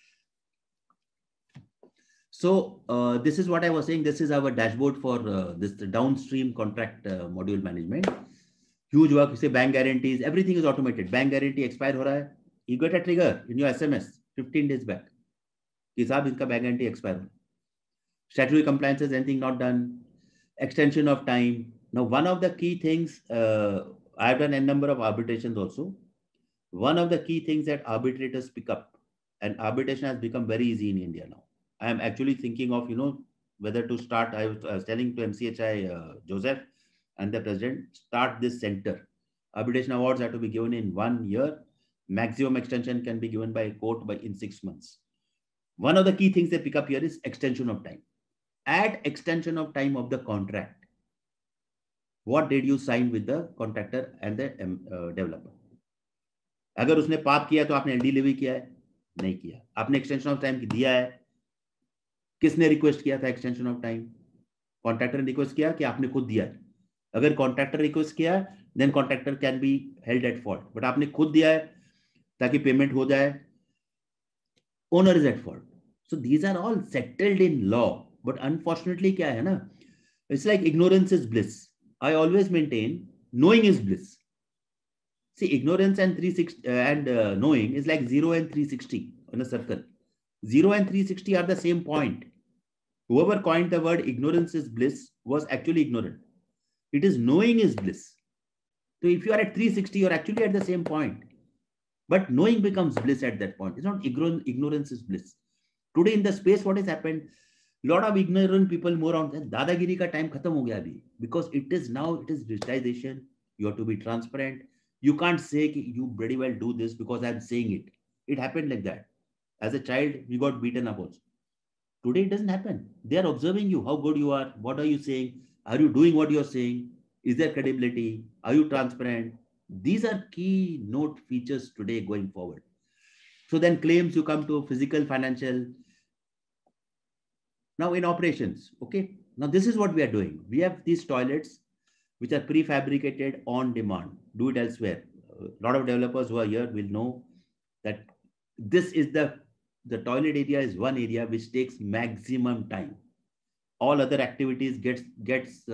So this is what I was saying. This is our dashboard for this downstream contract module management. Huge work. Say bank guarantees. Everything is automated. Bank guarantee expire ho raha hai. You get a trigger in your SMS 15 days back. Ki saab iska bank guarantee expire. Statutory compliances, anything not done. Extension of time. Now, one of the key things, I've done a number of arbitrations also. One of the key things that arbitrators pick up, and arbitration has become very easy in India now. I am actually thinking of, whether to start. I was telling to MCHI Joseph and the president, start this center. Arbitration awards have to be given in 1 year. Maximum extension can be given by a court in 6 months. One of the key things they pick up here is extension of time. Add extension of time of the contract. What did you sign with the contractor and the developer? अगर उसने पाप किया तो आपने LD levy किया है? नहीं किया. आपने एक्सटेंशन ऑफ टाइम दिया है? किसने रिक्वेस्ट किया था एक्सटेंशन ऑफ टाइम? कॉन्ट्रैक्टर ने रिक्वेस्ट किया कि आपने खुद दिया है? अगर कॉन्ट्रैक्टर रिक्वेस्ट किया then contractor can be held at fault. But आपने खुद दिया है ताकि पेमेंट हो जाए, owner is at fault. So these are all settled in law. But unfortunately क्या है ना, it's like ignorance is bliss. I always maintain knowing is bliss. See, ignorance and 360 and knowing is like 0 and 360 in a circle. 0 and 360 are the same point. Whoever coined the word ignorance is bliss was actually ignorant. It is knowing is bliss. So if you are at 360, you're actually at the same point. But knowing becomes bliss at that point. It's not ignorance is bliss. Today in the space, what has happened? Lot of ignorant people more on दादागिरी का time खत्म हो गया अभी, because it is digitization. You have to be transparent. You can't say you very well do this because I'm saying it. It happened like that. As a child, we got beaten up also. Today it doesn't happen. They are observing you, how good you are, what are you saying, are you doing what you're saying, is there credibility, are you transparent? These are key note features today going forward. So then claims, you come to physical, financial. Now in operations, okay. Now this is what we are doing. We have these toilets which are prefabricated on demand. Do it elsewhere. A lot of developers who are here will know that this is the toilet area is one area which takes maximum time. All other activities gets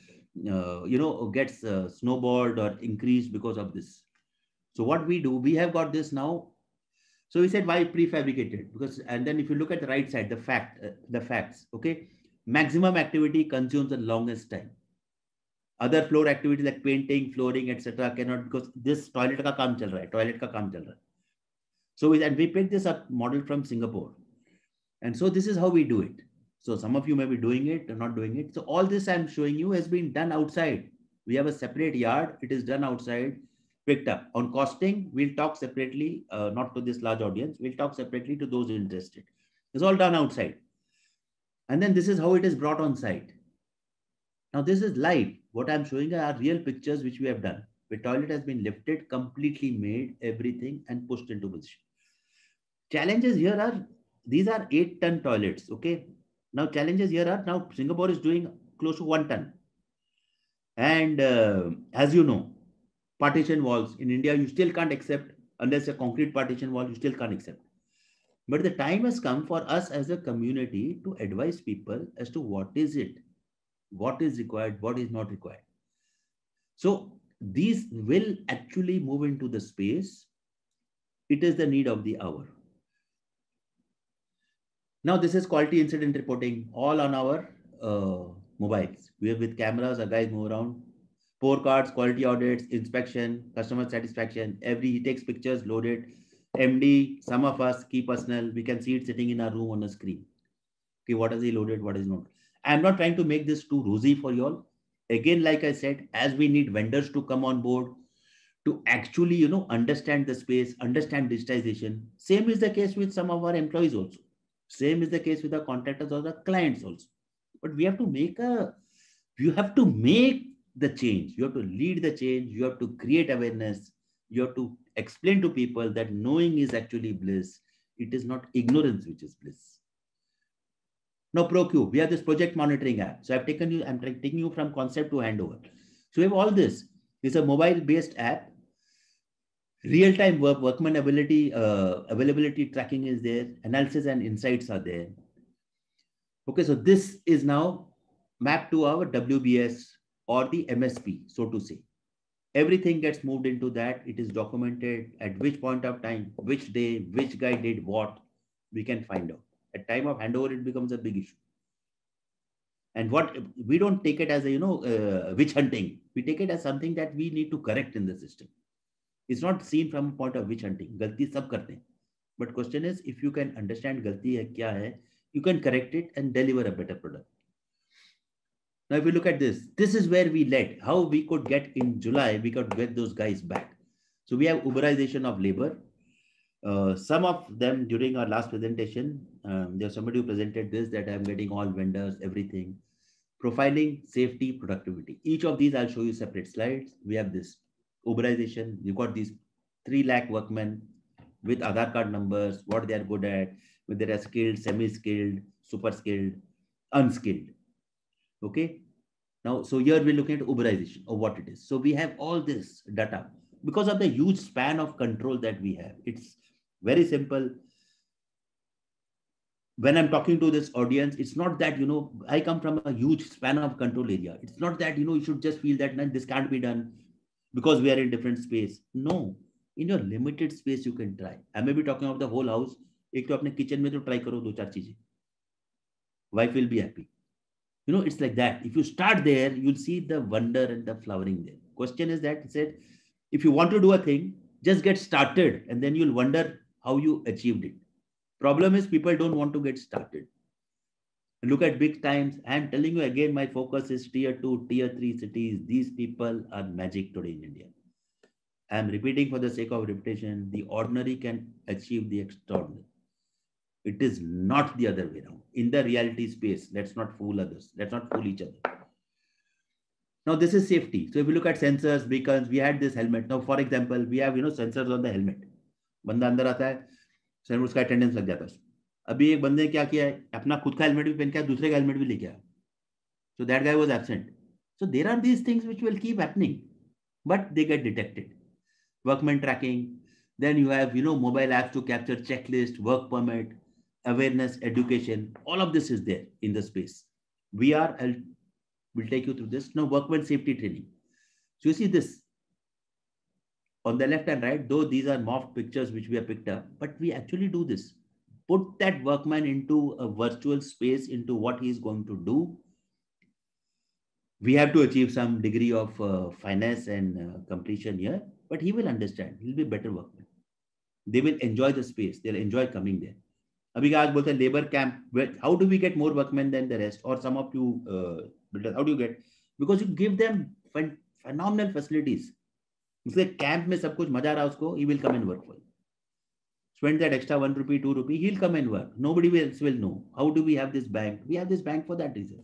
snowballed or increased because of this. So what we do, we have got this now. So we said why prefabricated? Because, and then if you look at the right side, the facts, okay, maximum activity consumes the longest time. Other floor activities like painting, flooring, etc. cannot, because this toilet ka kaam chal raha hai, So we picked this up model from Singapore, and so this is how we do it. So some of you may be doing it or not doing it. So all this I'm showing you has been done outside. We have a separate yard. It is done outside. Picked up. On costing, we'll talk separately, not to this large audience. We'll talk separately to those interested. It's all done outside. And then this is how it is brought on site. Now this is live. What I'm showing are real pictures which we have done. The toilet has been lifted, completely made, everything, and pushed into position. Challenges here are, these are 8-ton toilets, okay? Now challenges here are, now Singapore is doing close to 1 ton. And as you know, partition walls in India, you still can't accept, unless a concrete partition wall, you still can't accept. But the time has come for us as a community to advise people as to what is it, what is required, what is not required. So these will actually move into the space. It is the need of the hour. Now this is quality incident reporting, all on our mobiles. We have with cameras, our guys move around. Scorecards, quality audits, inspection, customer satisfaction. He takes pictures, load it. MD, some of us, key personnel, we can see it sitting in our room on a screen. Okay, what has he loaded, what is not. I'm not trying to make this too rosy for you all. Again, like I said, as we need vendors to come on board to actually, understand the space, understand digitization. Same is the case with some of our employees also. Same is the case with the contractors or the clients also. But we have to make the change. You have to lead the change. You have to create awareness. You have to explain to people that knowing is actually bliss. It is not ignorance which is bliss. Now, ProQ, we have this project monitoring app. So I'm taking you from concept to handover. So we have all this. It's a mobile-based app. Real-time workman availability tracking is there. Analysis and insights are there. Okay, so this is now mapped to our WBS or the MSP, so to say. Everything gets moved into that. It is documented at which point of time, which day, which guy did what, we can find out. At time of handover, it becomes a big issue. And what we don't take it as a, witch hunting. We take it as something that we need to correct in the system. It's not seen from a point of witch hunting. Galti sab karte hain. But question is, if you can understand galti hai, kya hai, you can correct it and deliver a better product. Now, if we look at this is where we led. How we could get in July, we could get those guys back. So we have Uberization of labor. Some of them during our last presentation, there's somebody who presented this, that I'm getting all vendors, everything. Profiling, safety, productivity. Each of these, I'll show you separate slides. We have this Uberization. You've got these 3 lakh workmen with Aadhaar card numbers, what they are good at, whether they are skilled, semi-skilled, super skilled, unskilled. Okay. Now, so here we're looking at Uberization of what it is. So we have all this data because of the huge span of control that we have. It's very simple. When I'm talking to this audience, it's not that, I come from a huge span of control area. It's not that, you should just feel that this can't be done because we are in different space. No, in your limited space, you can try. I may be talking about the whole house. Ek to apne kitchen mein to try karo 2-4 cheezein. Wife will be happy. It's like that. If you start there, you'll see the wonder and the flowering there. Question is that, he said, if you want to do a thing, just get started and then you'll wonder how you achieved it. Problem is people don't want to get started. Look at big times. I'm telling you again, my focus is tier 2, tier 3 cities. These people are magic today in India. I'm repeating for the sake of repetition, the ordinary can achieve the extraordinary. It is not the other way around. In the reality space, let's not fool others. Let's not fool each other. Now, this is safety. So if you look at sensors, beacons, we had this helmet. Now, for example, we have, sensors on the helmet. Banda andar aata hai, sir उसका attendance लग जाता है. अभी एक बंदे क्या किया है, अपना खुद का हेलमेट भी पहन के दूसरे का हेलमेट भी लेके आया. So that guy was absent. So there are these things which will keep happening, but they get detected. Workman tracking. Then you have, mobile apps to capture checklist, work permit, awareness, education. All of this is there in the space. We'll take you through this. Now, workman safety training. So you see this. On the left and right, though these are morphed pictures which we have picked up, but we actually do this. Put that workman into a virtual space, into what he's going to do. We have to achieve some degree of finesse and completion here, but he will understand. He'll be a better workman. They will enjoy the space. They'll enjoy coming there. Abhi aaj bolte hain labor camp. How do we get more workmen than the rest? Or some of you builders, how do you get? Because you give them phenomenal facilities. उसके camp में सब कुछ मजा रहा उसको, he will come and work for you. Spend that extra 1 rupee, 2 rupee, he'll come and work. Nobody else will know. How do we have this bank? We have this bank for that reason.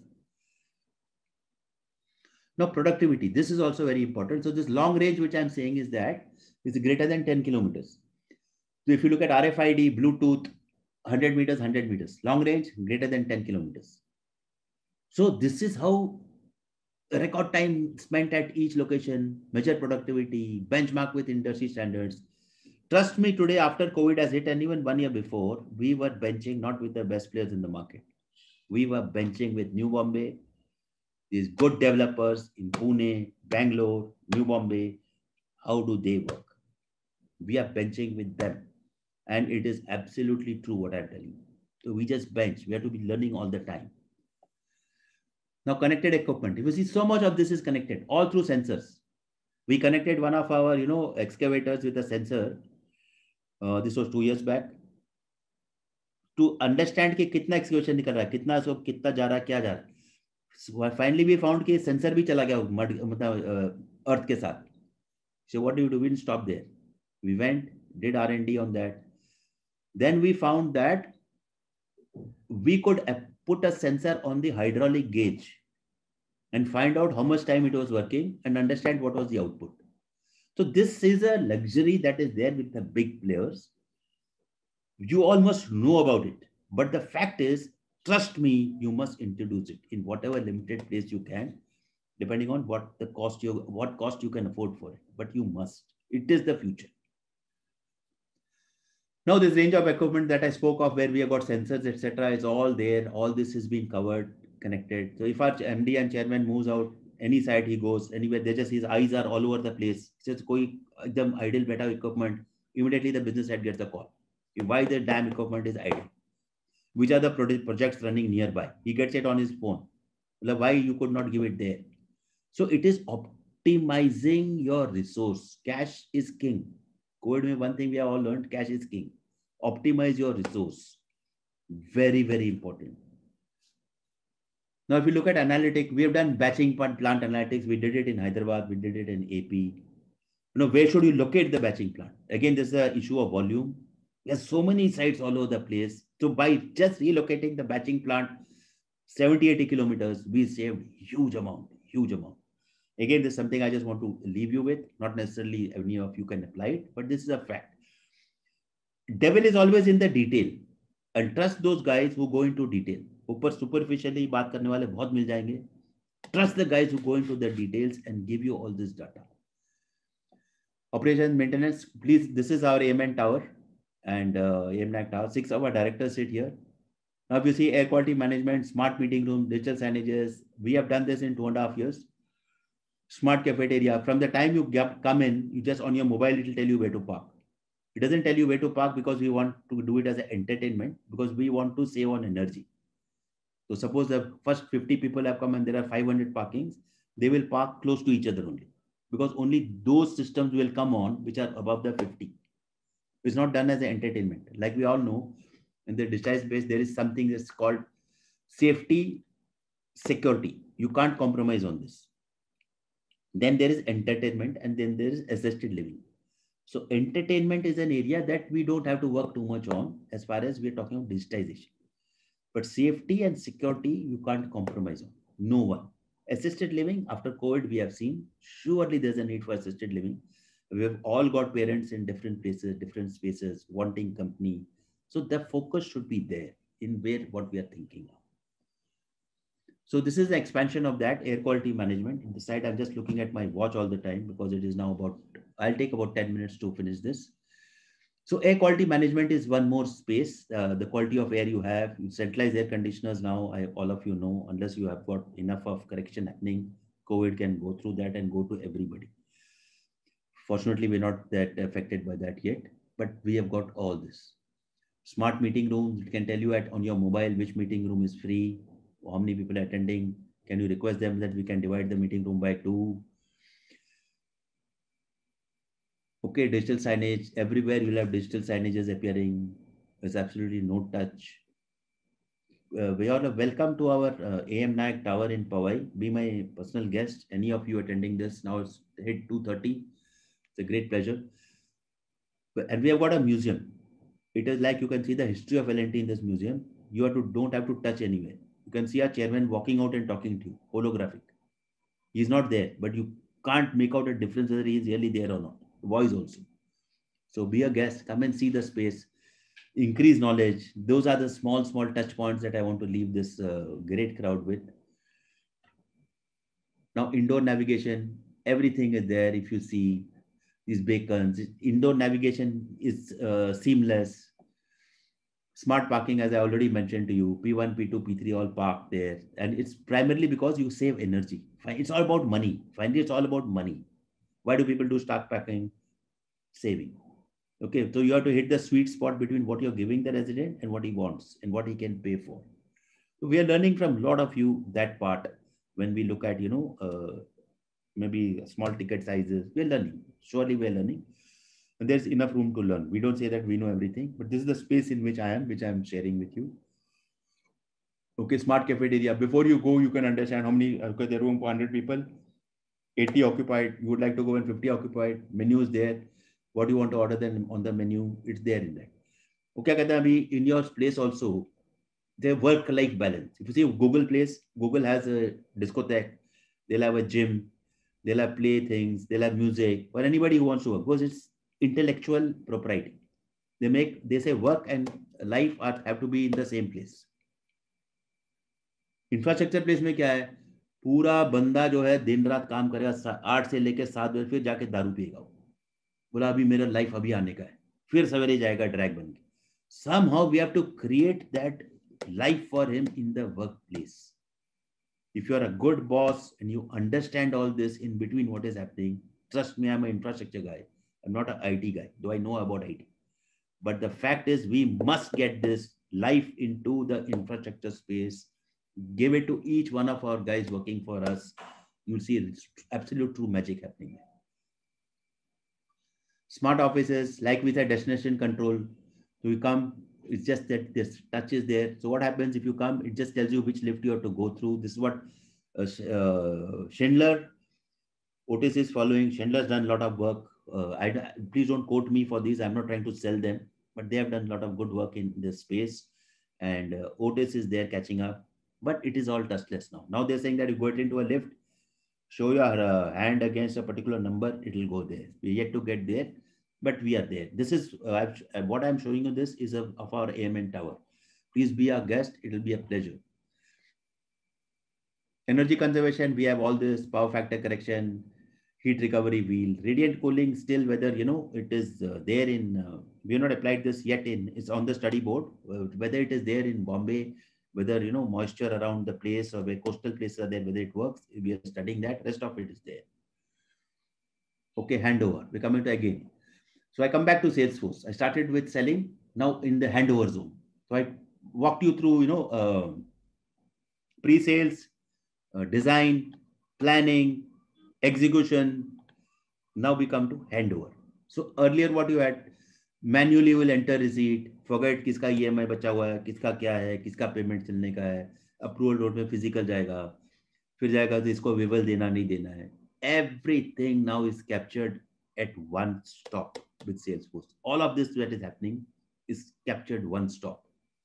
Now, productivity. This is also very important. So this long range, which I'm saying is that is greater than 10 kilometers. So if you look at RFID, Bluetooth, 100 meters, 100 meters. Long range, greater than 10 kilometers. So this is how record time spent at each location, measure productivity, benchmark with industry standards. Trust me, today after COVID has hit, and even 1 year before, we were benching not with the best players in the market. We were benching with New Bombay, these good developers in Pune, Bangalore, New Bombay. How do they work? We are benching with them. And it is absolutely true what I'm telling you. So we just bench. We have to be learning all the time. Now connected equipment. You see so much of this is connected all through sensors. We connected one of our, excavators with a sensor. This was 2 years back. To understand कि कितना excavation निकल रहा है, कितना जा रहा है, क्या जा रहा है. So finally we found कि sensor भी चला गया मतलब earth के साथ. So what do? We didn't stop there. We went, did R&D on that. Then we found that we could put a sensor on the hydraulic gauge and find out how much time it was working and understand what was the output. So this is a luxury that is there with the big players. You almost know about it, but the fact is, trust me, you must introduce it in whatever limited place you can, depending on what cost you can afford for it. But you must. It is the future. Now, this range of equipment that I spoke of, where we have got sensors, etc., is all there. All this is being covered, connected. So if our MD and chairman moves out, any side he goes, anywhere, his eyes are all over the place. Just koi ekdam idle beta equipment, immediately the business head gets a call. Why the damn equipment is idle? Which are the projects running nearby? He gets it on his phone. Why you could not give it there? So it is optimizing your resource. Cash is king. COVID, one thing we have all learned, cash is king. Optimize your resource. Very, very important. Now, if you look at analytics, we have done batching plant analytics. We did it in Hyderabad. We did it in AP. Where should you locate the batching plant? Again, this is the issue of volume. There's so many sites all over the place. So by just relocating the batching plant 70, 80 kilometers, we saved huge amount. Again, this is something I just want to leave you with. Not necessarily any of you can apply it, but this is a fact. Devil is always in the detail. And trust those guys who go into detail. Upar superficially baat karne wale bahut mil jayenge. Trust the guys who go into the details and give you all this data. Operations maintenance, please, this is our AMN tower and AMNAC tower. 6 of our directors sit here. Now, if you see air quality management, smart meeting room, digital signages, we have done this in 2.5 years. Smart cafeteria, from the time you come in, you just on your mobile, it will tell you where to park. It doesn't tell you where to park because we want to do it as an entertainment, because we want to save on energy. So suppose the first 50 people have come and there are 500 parkings, they will park close to each other only, because only those systems will come on which are above the 50. It's not done as an entertainment. Like we all know, in the digitized space, there is something that's called safety, security. You can't compromise on this. Then there is entertainment, and then there is assisted living. So entertainment is an area that we don't have to work too much on as far as we're talking about digitization. But safety and security, you can't compromise on. No one. Assisted living, after COVID, we have seen, surely there's a need for assisted living. We have all got parents in different places, different spaces, wanting company. So the focus should be there in what we are thinking of. So this is the expansion of that air quality management. In the side, I'm just looking at my watch all the time because it is now I'll take about 10 minutes to finish this. So air quality management is one more space. The quality of air you have, you centralize air conditioners now, all of you know, unless you have got enough of correction happening, COVID can go through that and go to everybody. Fortunately, we're not that affected by that yet, but we have got all this. Smart meeting rooms, it can tell you on your mobile which meeting room is free, how many people are attending. Can you request them that we can divide the meeting room by 2? Okay, digital signage. Everywhere you'll have digital signages appearing. There's absolutely no touch. We are welcome to our AMNAC tower in Powai. Be my personal guest. Any of you attending this, now it's hit 2:30. It's a great pleasure. And we have got a museum. It is like you can see the history of L&T in this museum. You don't have to touch anywhere. You can see our chairman walking out and talking to you, holographic. He's not there, but you can't make out a difference whether he is really there or not. Voice also. So be a guest, come and see the space, increase knowledge. Those are the small touch points that I want to leave this great crowd with. Now, indoor navigation, everything is there. If you see these beacons, indoor navigation is seamless. Smart parking, as I already mentioned to you, P1, P2, P3 all parked there. And it's primarily because you save energy. It's all about money. Finally, it's all about money. Why do people do stock parking? Saving. Okay, so you have to hit the sweet spot between what you're giving the resident and what he wants and what he can pay for. So we are learning from a lot of you that part. when we look at, maybe small ticket sizes, we're learning. Surely we're learning. And there's enough room to learn. We don't say that we know everything, but this is the space in which I am sharing with you. Okay, smart cafeteria. Before you go, you can understand how many, okay, the room for 100 people, 80 occupied. You would like to go and 50 occupied. Menu is there. What do you want to order then on the menu? It's there in that. Okay, in your place also, their work-life balance. If you see Google Place, Google has a discotheque, they'll have a gym, they'll have play things, they'll have music, or anybody who wants to work, because it's intellectual property. They say work and life have to be in the same place. Infrastructure place में क्या है, पूरा बंदा जो है दिन रात काम करेगा 8 से लेकर 7 बजे, फिर जाके दारू पिएगा, बोला अभी मेरा लाइफ अभी आने का है, फिर सवेरे जाएगा ड्रैग बन के. Somehow we have to create that life for him in the workplace. If you are a good boss and you understand all this in between what is happening, trust me, I'm an infrastructure guy. I'm not an IT guy, though I know about IT. But the fact is, we must get this life into the infrastructure space, give it to each one of our guys working for us. You'll see absolute true magic happening. Smart offices, like with a destination control, so you come, it's just that this touch is there. So what happens if you come, it just tells you which lift you have to go through. This is what Schindler, Otis is following. Schindler's done a lot of work. Please don't quote me for these. I'm not trying to sell them, but they have done a lot of good work in this space. And Otis is there catching up, but it is all touchless now. Now they're saying that you go into a lift, show your hand against a particular number, it will go there. We're yet to get there, but we are there. This is what I'm showing you. This is of our AMN tower. Please be our guest. It will be a pleasure. Energy conservation, we have all this power factor correction, heat recovery wheel, radiant cooling. Still, whether it is there in, we have not applied this yet it's on the study board. Whether it is there in Bombay, whether moisture around the place or where coastal places are there, whether it works, we are studying that. Rest of it is there. Okay, handover. We're coming to again. So I come back to Salesforce. I started with selling. Now in the handover zone. So I walked you through, pre-sales, design, planning, execution. Now we come to handover. So earlier what you had, manually will enter receipt, forget किसका EMI बचा हुआ है, किसका क्या है, किसका payment चलने का है, अप्रूवल रोड में फिजिकल जाएगा, फिर जाएगा तो इसको विवल देना नहीं देना है. Everything now is captured at one stop with Salesforce. All of this that is happening is captured one stop.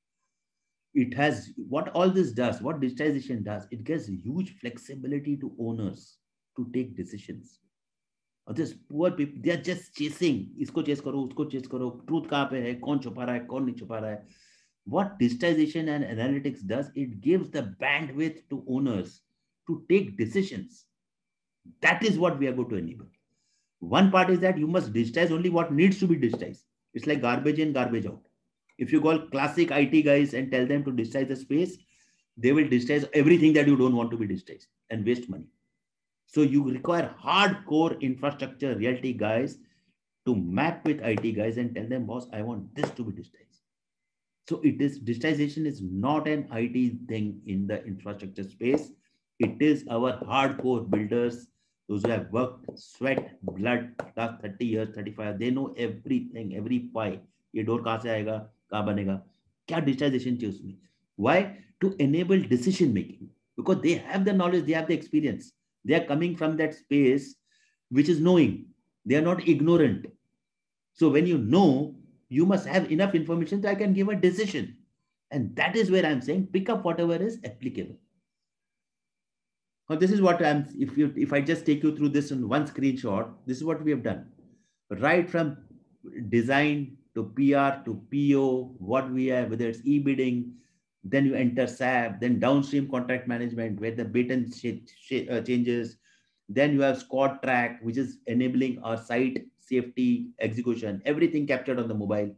It has, what all this does, what digitization does, it gives huge flexibility to owners to take decisions. Or this poor people, they are just chasing, isko chase karo, usko chase karo, truth kahan pe hai, kaun chupa raha hai, kaun nahi chupa raha hai. What digitization and analytics does, it gives the bandwidth to owners to take decisions. That is what we are going to enable. One part is that you must digitize only what needs to be digitized. It's like garbage in, garbage out. If you call classic IT guys and tell them to digitize the space, they will digitize everything that you don't want to be digitized and waste money. So you require hardcore infrastructure realty guys to map with IT guys and tell them, boss, I want this to be digitized. So it is, digitization is not an IT thing in the infrastructure space. It is our hardcore builders, those who have worked, sweat, blood, last 30 years, 35, they know everything, every pie. ये door कहाँ से आएगा, कहाँ बनेगा, क्या digitization चाहिए उसमें? Why? To enable decision making, because they have the knowledge, they have the experience. They are coming from that space, which is knowing. They are not ignorant. So when you know, you must have enough information that I can give a decision. And that is where I'm saying, pick up whatever is applicable. Now this is what I'm, if I just take you through this in one screenshot, this is what we have done. Right from design to PR to PO, what we have, whether it's e-bidding, then you enter SAP, then downstream contract management, where the baton changes. Then you have squad track, which is enabling our site safety execution, everything captured on the mobile.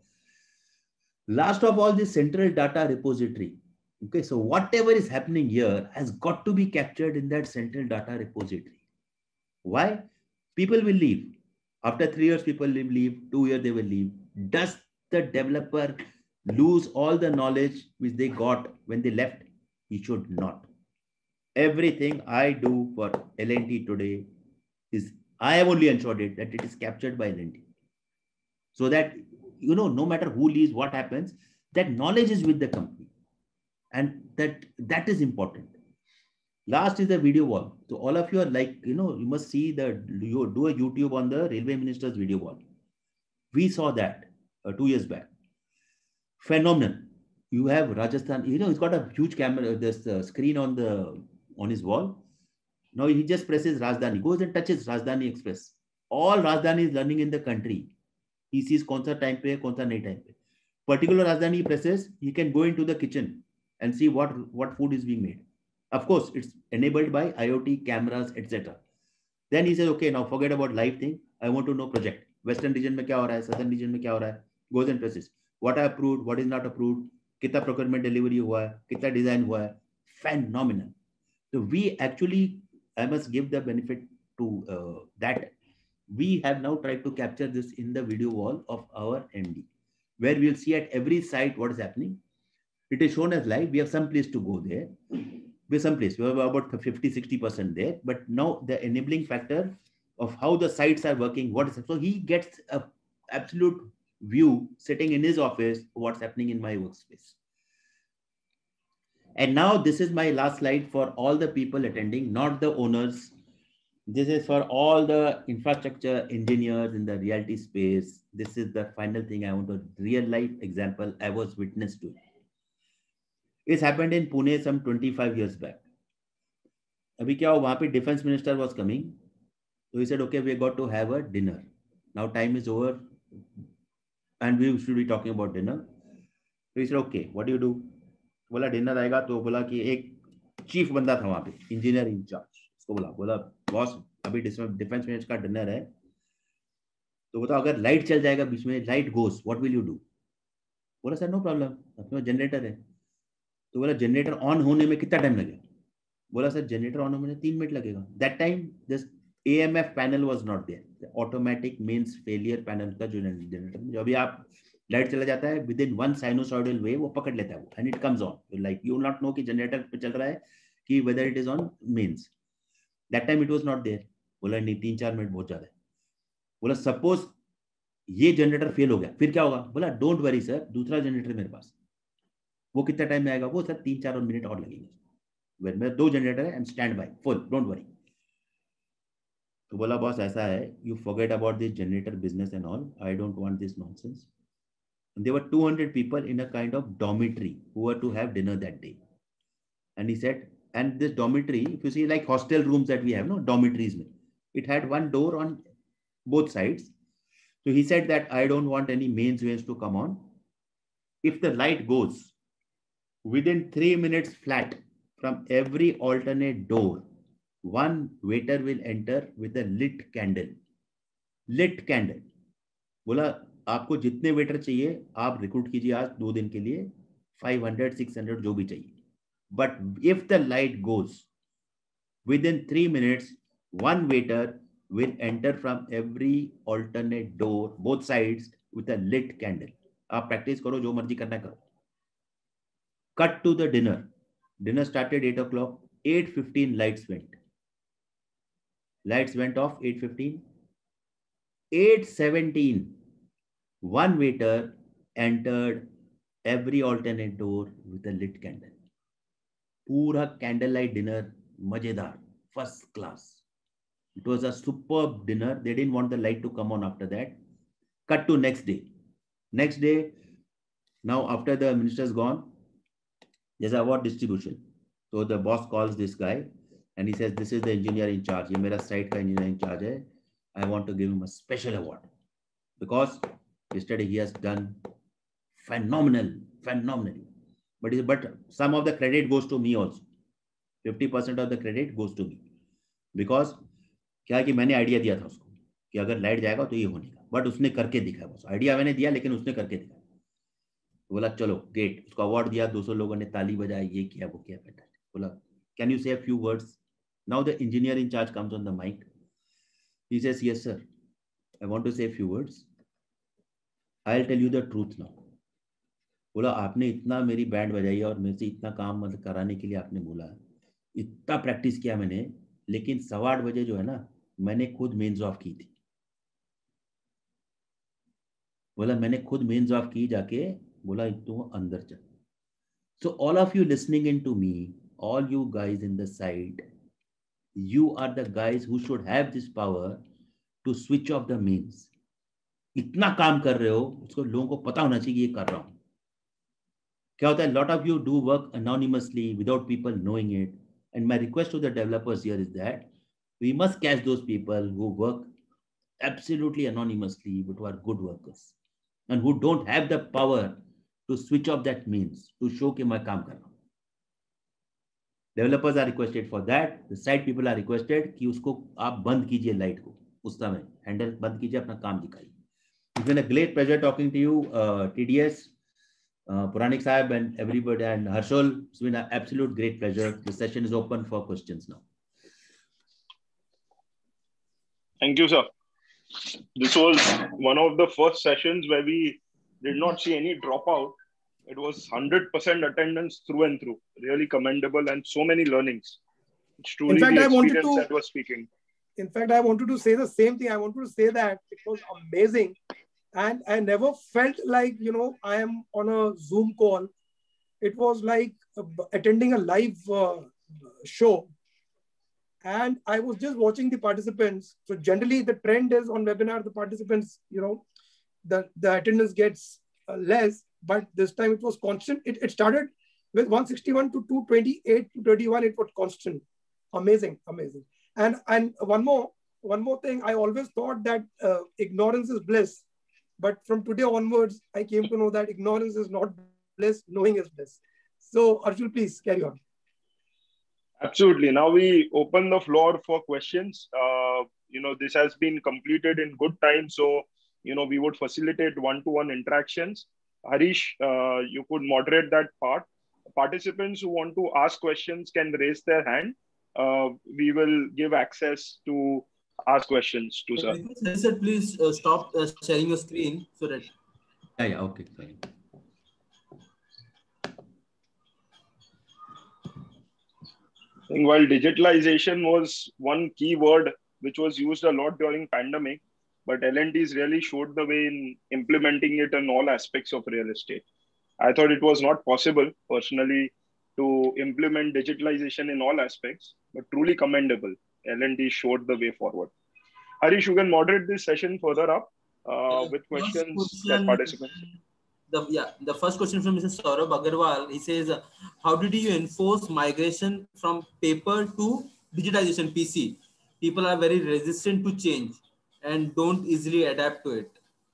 Last of all, this central data repository. Okay, so whatever is happening here has got to be captured in that central data repository. Why? People will leave. After 3 years, people will leave. 2 years, they will leave. Does the developer lose all the knowledge which they got when they left? He should not. Everything I do for L&T today is, I have only ensured it that it is captured by L&T. So that, no matter who leaves, what happens, that knowledge is with the company. And that is important. Last is the video wall. So all of you are like, you must see you do a YouTube on the railway minister's video wall. We saw that 2 years back. Phenomenal. You have Rajasthan, he's got a huge camera, this screen on his wall. Now he just presses Rajdhani, goes and touches Rajdhani Express. All Rajdhani is learning in the country. He sees kaun sa time pe, kaun sa nahi time pe. Particular Rajdhani he presses, he can go into the kitchen and see what food is being made. Of course, it's enabled by IoT, cameras, etc. Then he says, okay, now forget about live thing. I want to know project. Western region mein kya ho raha hai, southern region mein kya ho raha hai. Goes and presses. What I approved, what is not approved, kitna procurement delivery hua hai, kitna design hua hai. Phenomenal. So we actually, I must give the benefit to that. We have now tried to capture this in the video wall of our MD, where we'll see at every site what is happening. It is shown as live. We have some place to go there. We have some place. We have about 50-60% there. But now the enabling factor of how the sites are working, what is it? So he gets a absolute view sitting in his office, what's happening in my workspace. And now this is my last slide for all the people attending, not the owners. This is for all the infrastructure engineers in the realty space. This is the final thing I want to, real life example I was witness to. It's happened in Pune some 25 years back. Abhi kya hua, wahan pe defense minister was coming. So he said, okay, we got to have a dinner. Now time is over and we should be talking about dinner. So he said, okay, what do you do? बोला dinner आएगा तो बोला कि एक chief बंदा था वहां पे, इंजीनियर इंचार्ज, उसको बोला बॉस अभी डिफेंस मिनिस्टर का डिनर है, तो बताओ अगर लाइट चल जाएगा बीच में, light goes, what will you do? बोला सर नो प्रॉब्लम, अपने पास जनरेटर है. तो बोला जनरेटर ऑन होने में कितना टाइम लगेगा? बोला सर जनरेटर ऑन होने में 3 मिनट लगेगा. That time this AMF panel was not there, automatic means failure panel का जो जनरेटर, जो अभी आप लाइट चला जाता है विद इन 1 साइनोसॉइडल वेव वो पकड़ लेता है वो, and it comes on, like you will not know कि जनरेटर पे चल रहा है कि whether it is on means. That time it was not there. बोला नहीं 3-4 मिनट बहुत ज्यादा है. बोला सपोज ये जनरेटर फेल हो गया फिर क्या होगा? बोला डोंट वरी सर, दूसरा जनरेटर मेरे पास, वो कितना टाइम में आएगा? वो सर 3-4 मिनट और लगेंगे. मेरे 2 जनरेटर है, I am stand by full, don't worry. तो बोला बॉस ऐसा है, you forget about this generator business and all, I don't want this nonsense. And there were 200 people in a kind of dormitory who were to have dinner that day. And he said, and this dormitory, if you see like hostel rooms that we have, no dormitories, it had one door on both sides. So he said that I don't want any mains waves to come on. If the light goes within 3 minutes flat from every alternate door, one waiter will enter with a lit candle. Lit candle. बोला आपको जितने waiter चाहिए आप recruit कीजिए आज 2 दिन के लिए, 500-600 जो भी चाहिए. But if the light goes within 3 minutes, one waiter will enter from every alternate door both sides with a lit candle. आप प्रैक्टिस करो, जो मर्जी करना करो. Cut to the dinner. Dinner started 8 o'clock. 8:15 lights went off. 8:15. 8:17 one waiter entered every alternate door with a lit candle. Pura candlelight dinner, मजेदार, first class. It was a superb dinner. They didn't want the light to come on after that. Cut to next day. Next day, now after the minister's gone, there's an award distribution. So the boss calls this guy and he says, this is the engineer in charge. ये मेरा site का engineer in charge है. I want to give him a special award because yesterday he has done phenomenally. But some of the credit goes to me also. 50% of the credit goes to me because क्या है कि मैंने idea दिया था उसको कि अगर light जाएगा तो ये होने का, बट उसने करके दिखाया. बस आइडिया मैंने दिया लेकिन उसने करके दिखाया. तो बोला चलो ग्रेट, उसको अवार्ड दिया, 200 लोगों ने ताली बजाई, ये किया वो किया. बोला can you say a few words? Now the engineer in charge comes on the mic. He says, yes, sir. I want to say a few words. I'll tell you the truth now. बोला आपने इतना मेरी band बजाई और मेरे से इतना काम मतलब कराने के लिए आपने बोला, इतना प्रैक्टिस किया मैंने, लेकिन 8:15 बजे जो है ना, मैंने खुद मेन्स ऑफ की थी। बोला मैंने खुद मेन्स ऑफ की जाके, बोला तू अंदर चल। So all of you listening into me, all you guys in the side, you are the guys who should have this power to switch off the means. इतना काम कर रहे हो, उसको लोगों को पता होना चाहिए कि ये कर रहा हूं। क्या होता है, lot of you do work anonymously without people knowing it, and my request to the developers here is that we must catch those people who work absolutely anonymously but who are good workers and who don't have the power to switch off that means to show कि मैं काम कर रहा हूं। Developers are requested for that. The site people are requested कि उसको आप बंद कीजिए लाइट को, उस समय हैंडल बंद कीजिए, अपना काम दिखाइए। It's been a great pleasure talking to you, TDS, Puranik Sahib, and everybody, and Harshul. It's been an absolute great pleasure. The session is open for questions now. Thank you, sir. This was one of the first sessions where we did not see any dropout. It was 100% attendance through and through. Really commendable, and so many learnings. It's truly the experience that was speaking. In fact, I wanted to say the same thing. I wanted to say that it was amazing. And I never felt like, I am on a Zoom call. It was like attending a live show. And I was just watching the participants. So generally the trend is on webinar, the participants, the attendance gets less, but this time it was constant. It started with 161 to 228 to 31. It was constant. Amazing, amazing. And one more thing, I always thought that ignorance is bliss. But from today onwards, I came to know that ignorance is not bliss, knowing is bliss. So Arjun, please carry on. Absolutely. Now we open the floor for questions. This has been completed in good time. So, we would facilitate one-to-one interactions. Harish, you could moderate that part. Participants who want to ask questions can raise their hand. We will give access to ask questions to sir. Sir, please stop sharing your screen so that. Yeah, okay, fine. I think while digitalization was one key word which was used a lot during pandemic, but L&T's really showed the way in implementing it in all aspects of real estate. I thought it was not possible personally to implement digitalization in all aspects, but truly commendable. L&T showed the way forward. Harish, you can moderate this session further up with questions that participants. The first question from Mr. Saurabh Agarwal. He says, how did you enforce migration from paper to digitization PC? People are very resistant to change and don't easily adapt to it.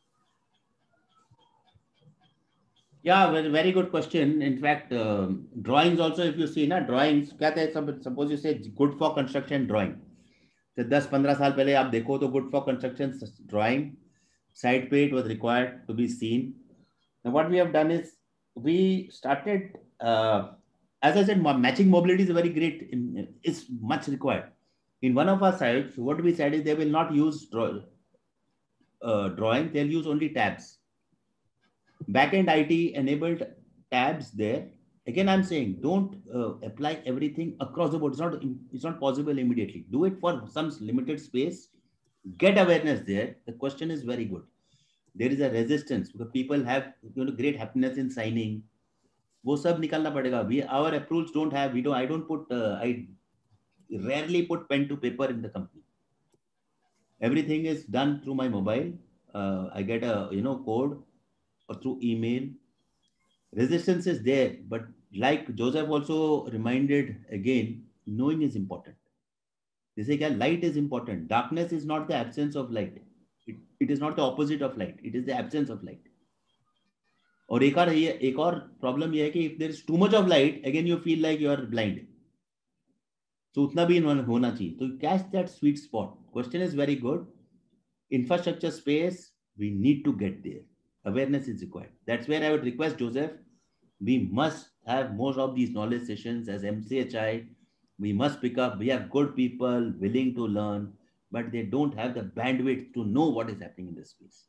Yeah, very good question. In fact, drawings also, if you see, drawings, suppose you say good for construction drawing. So 10-15 साल पहले आप देखो तो good for construction drawing, side pay it was required to be seen. Now what we have done is we started, as I said, matching mobility is very great, it's much required. In one of our sites, what we said is they will not use drawing, they'll use only tabs. Backend IT enabled tabs there. Again, I'm saying don't apply everything across the board. It's not possible immediately. Do it for some limited space. Get awareness there. The question is very good. There is a resistance because people have great happiness in signing. वो सब निकालना पड़ेगा. Our approvals don't have. I rarely put pen to paper in the company. Everything is done through my mobile. I get a code or through email. Resistance is there, but like Joseph also reminded again, knowing is important. They say light is important. Darkness is not the absence of light. It is not the opposite of light. It is the absence of light. और एक और problem ये है कि if there is too much of light, again you feel like you are blind. So उतना भी होना चाहिए. So catch that sweet spot. Question is very good. Infrastructure space, we need to get there. Awareness is required. That's where I would request Joseph, we must have most of these knowledge sessions as MCHI. We must pick up, we have good people willing to learn, but they don't have the bandwidth to know what is happening in this space.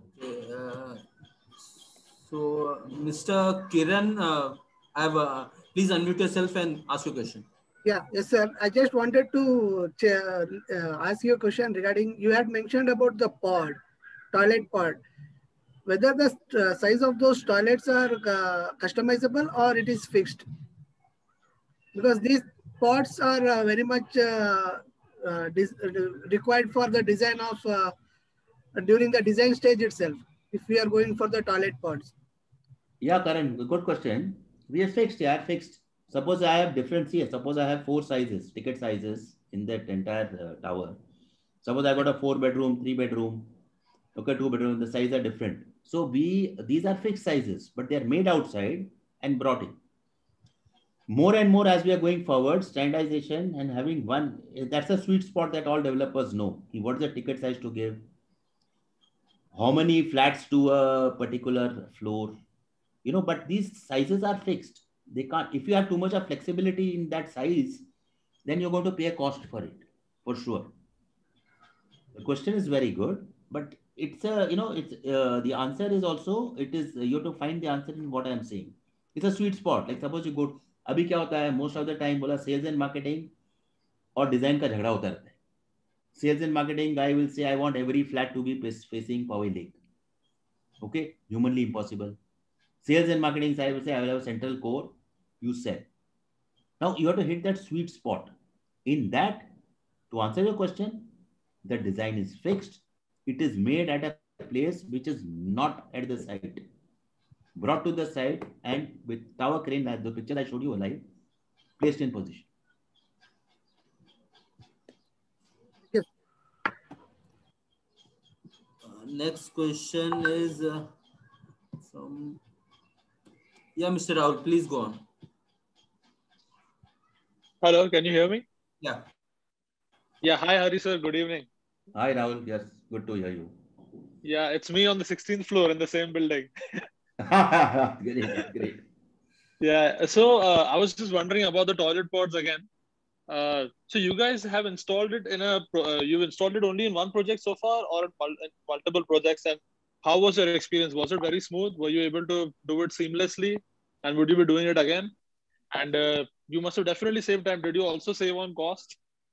Okay. So Mr. Kiran, Please unmute yourself and ask your question. Yeah, yes, sir. I just wanted to ask you a question regarding, you had mentioned about the pod, toilet pod. Whether the size of those toilets are customizable or it is fixed. Because these pods are very much required for the design of, during the design stage itself, if we are going for the toilet pods. Yeah, Karan, good question. We are fixed, yeah, fixed. Suppose I have different, see, suppose I have 4 sizes, ticket sizes in that entire tower. Suppose I got a 4-bedroom, 3-bedroom, okay, 2-bedroom, the size are different. So these are fixed sizes, but they are made outside and brought in. More and more as we are going forward, standardization and having one, that's a sweet spot that all developers know. What's the ticket size to give? How many flats to a particular floor? You know, but these sizes are fixed. They can't, if you have too much of flexibility in that size, then you're going to pay a cost for it, for sure. The question is very good, but it's a, you know, it's the answer is also, it is, you have to find the answer in what I'm saying. It's a sweet spot. Like suppose you go, अभी क्या होता है, most of the time बोला sales and marketing और design का झगड़ा होता रहता है. Sales and marketing guy will say, I want every flat to be facing Powai Lake. Okay, humanly impossible. Sales and marketing side will say, I will have a central core, you sell. Now you have to hit that sweet spot. In that, to answer your question, the design is fixed. It is made at a place which is not at the site. Brought to the site and with tower crane, like the picture I showed you alive, placed in position. Yes. Next question is from... Yeah, Mr. Rahul, please go on. Hello, can you hear me? Yeah. Yeah, hi Hari sir, good evening. Hi Rahul, yes, good to hear you. Yeah, it's me on the 16th floor in the same building. Great, great. Yeah, so I was just wondering about the toilet pods again. So you guys have installed it in a, you've installed it only in one project so far or in multiple projects, and how was your experience? Was it very smooth? Were you able to do it seamlessly? And would you be doing it again? And you must have definitely saved time. Did you also save on cost?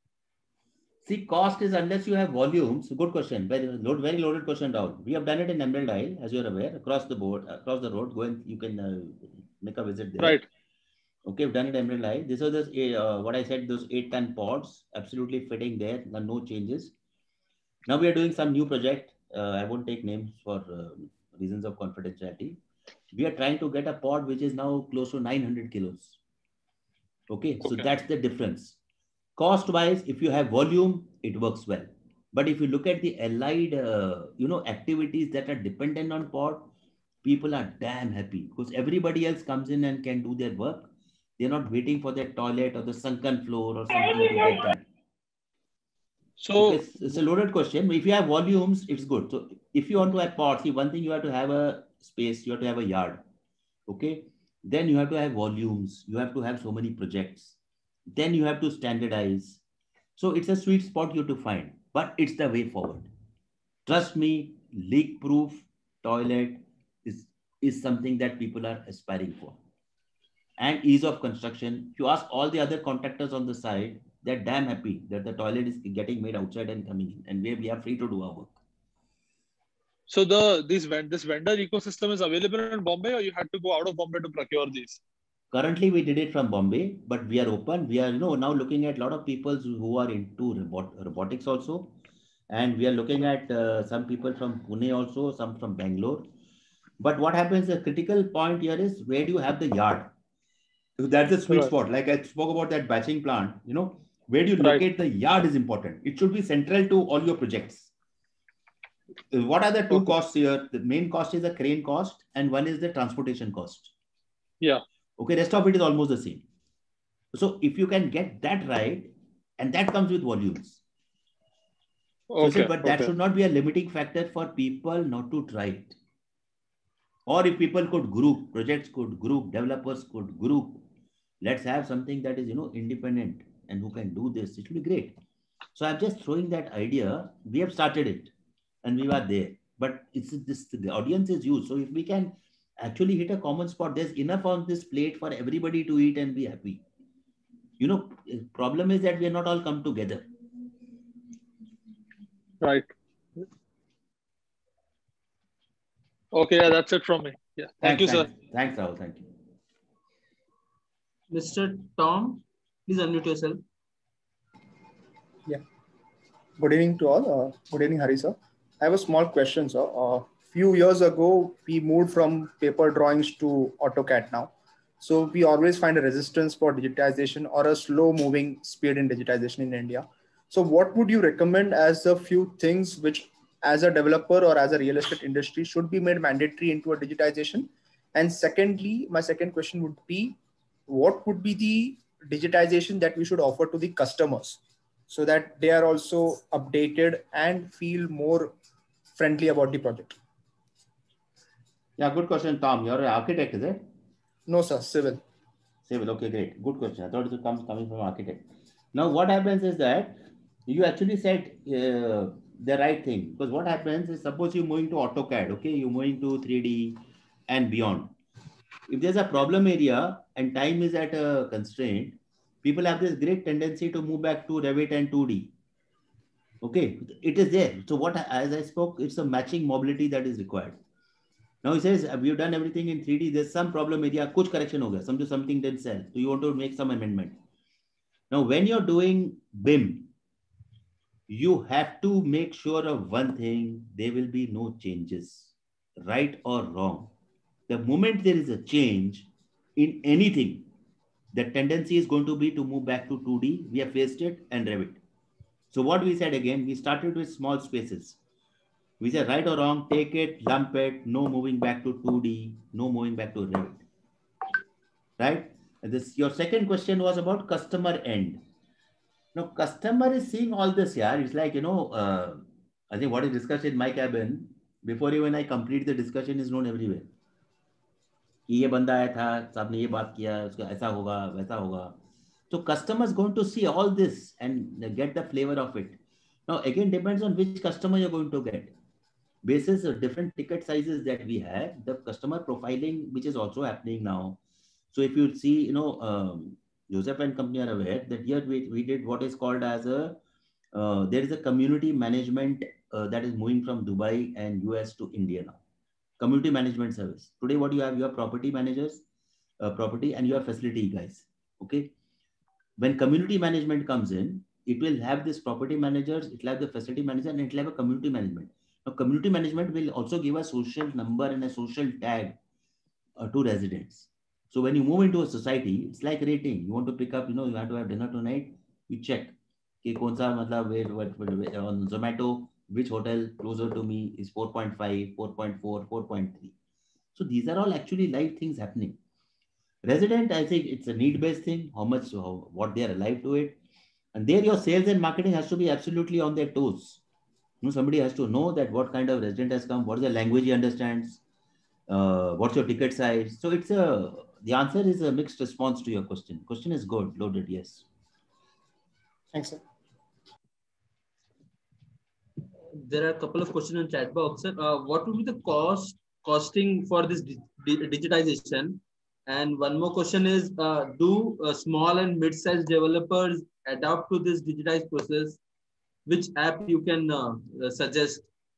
See, cost is unless you have volumes. Good question. Very loaded question, Rahul. We have done it in Emerald Isle, as you're aware, across the board, across the road. Go and you can make a visit there. Right. Okay, we've done it in Emerald Isle. This was this, what I said, those 8-ton pods, absolutely fitting there. No changes. Now we are doing some new project. I won't take names for reasons of confidentiality. We are trying to get a pod which is now close to 900 kilos. Okay, so that's the difference. Cost wise, if you have volume, it works well. But if you look at the allied, activities that are dependent on pod, people are damn happy because everybody else comes in and can do their work. They're not waiting for their toilet or the sunken floor or something to get done. So it's a loaded question. If you have volumes, it's good. So if you want to have pods, see, one thing, you have to have a space, you have to have a yard. Okay. Then you have to have volumes. You have to have so many projects. Then you have to standardize. So it's a sweet spot you have to find, but it's the way forward. Trust me, leak-proof toilet is something that people are aspiring for. And ease of construction. If you ask all the other contractors on the side, they're damn happy that the toilet is getting made outside and coming in, and we are free to do our work. So this vendor ecosystem is available in Bombay, or you had to go out of Bombay to procure these? Currently, we did it from Bombay, but we are open. We are now looking at a lot of people who are into robotics also. And we are looking at some people from Pune also, some from Bangalore. But what happens, the critical point here is, where do you have the yard? So that's the sweet spot. Like I spoke about that batching plant, where do you locate the yard is important. It should be central to all your projects. What are the two costs here? The main cost is the crane cost, and one is the transportation cost. Yeah. Okay, rest of it is almost the same. So if you can get that right, and that comes with volumes. Okay. But that should not be a limiting factor for people not to try it. Or if people could group, projects could group, developers could group, let's have something that is, independent and who can do this. It will be great. So I'm just throwing that idea. We have started it and we were there, but the audience is huge. So if we can actually hit a common spot. There's enough on this plate for everybody to eat and be happy. You know, problem is that we are not all come together. Right. Okay, yeah, that's it from me. Yeah. Thank you, sir. Thanks, Rahul. Thank you. Mr. Tom, please unmute yourself. Yeah. Good evening to all. Good evening, Hari sir. I have a small question, sir. Few years ago, we moved from paper drawings to AutoCAD now. So we always find a resistance for digitization or a slow moving speed in digitization in India. So what would you recommend as a few things which as a developer or as a real estate industry should be made mandatory into a digitization? And secondly, my second question would be, what would be the digitization that we should offer to the customers so that they are also updated and feel more friendly about the project? Yeah, good question, Tom. You're an architect, is it? No, sir, civil. Civil, okay, great. Good question. I thought it was coming from architect. Now, what happens is that you actually said the right thing. Because what happens is, suppose you're moving to AutoCAD, okay? You're moving to 3D and beyond. If there's a problem area and time is at a constraint, people have this great tendency to move back to Revit and 2D. Okay, it is there. So what, as I spoke, it's a matching mobility that is required. Now he says, we've done everything in 3D. There's some problem area, kuch correction ho gaya. Something didn't sell. So you want to make some amendment. Now, when you're doing BIM, you have to make sure of one thing, there will be no changes, right or wrong. The moment there is a change in anything, the tendency is going to be to move back to 2D. We have faced it and Revit. So what we said again, we started with small spaces. We said right or wrong, take it, lump it, no moving back to 2D, no moving back to Revit. Right? This, your second question was about customer end. Now, customer is seeing all this, yeah. It's like, you know, I think what is discussed in my cabin, before even I complete the discussion, is known everywhere. ये बंदा आया था, साहब ने ये बात किया, उसका ऐसा होगा, वैसा होगा. So customers going to see all this and get the flavor of it. Now, again, depends on which customer you're going to get. Basis of different ticket sizes that we have, the customer profiling, which is also happening now. So if you see, you know, Joseph and company are aware that here we did what is called as a, there is a community management that is moving from Dubai and US to India now. Community management service. Today, what you have property managers, property, and you have facility guys. Okay. When community management comes in, it will have this property managers, it will have the facility manager, and it will have a community management. Now, community management will also give a social number and a social tag to residents. So when you move into a society, it's like rating. You want to pick up, you know, you have to have dinner tonight, you check. Okay, on Zomato, which hotel closer to me is 4.5, 4.4, 4.3. So these are all actually live things happening. Resident, I think it's a need-based thing, what they are alive to it. And there your sales and marketing has to be absolutely on their toes. You know, somebody has to know that what kind of resident has come, what is the language he understands, what's your ticket size. So it's the answer is a mixed response to your question. Question is good, loaded, yes. Thanks, sir. There are a couple of questions in chat box. Sir, what would be the costing for this digitization? And one more question is, do small and mid-sized developers adapt to this digitized process? Which app you can suggest?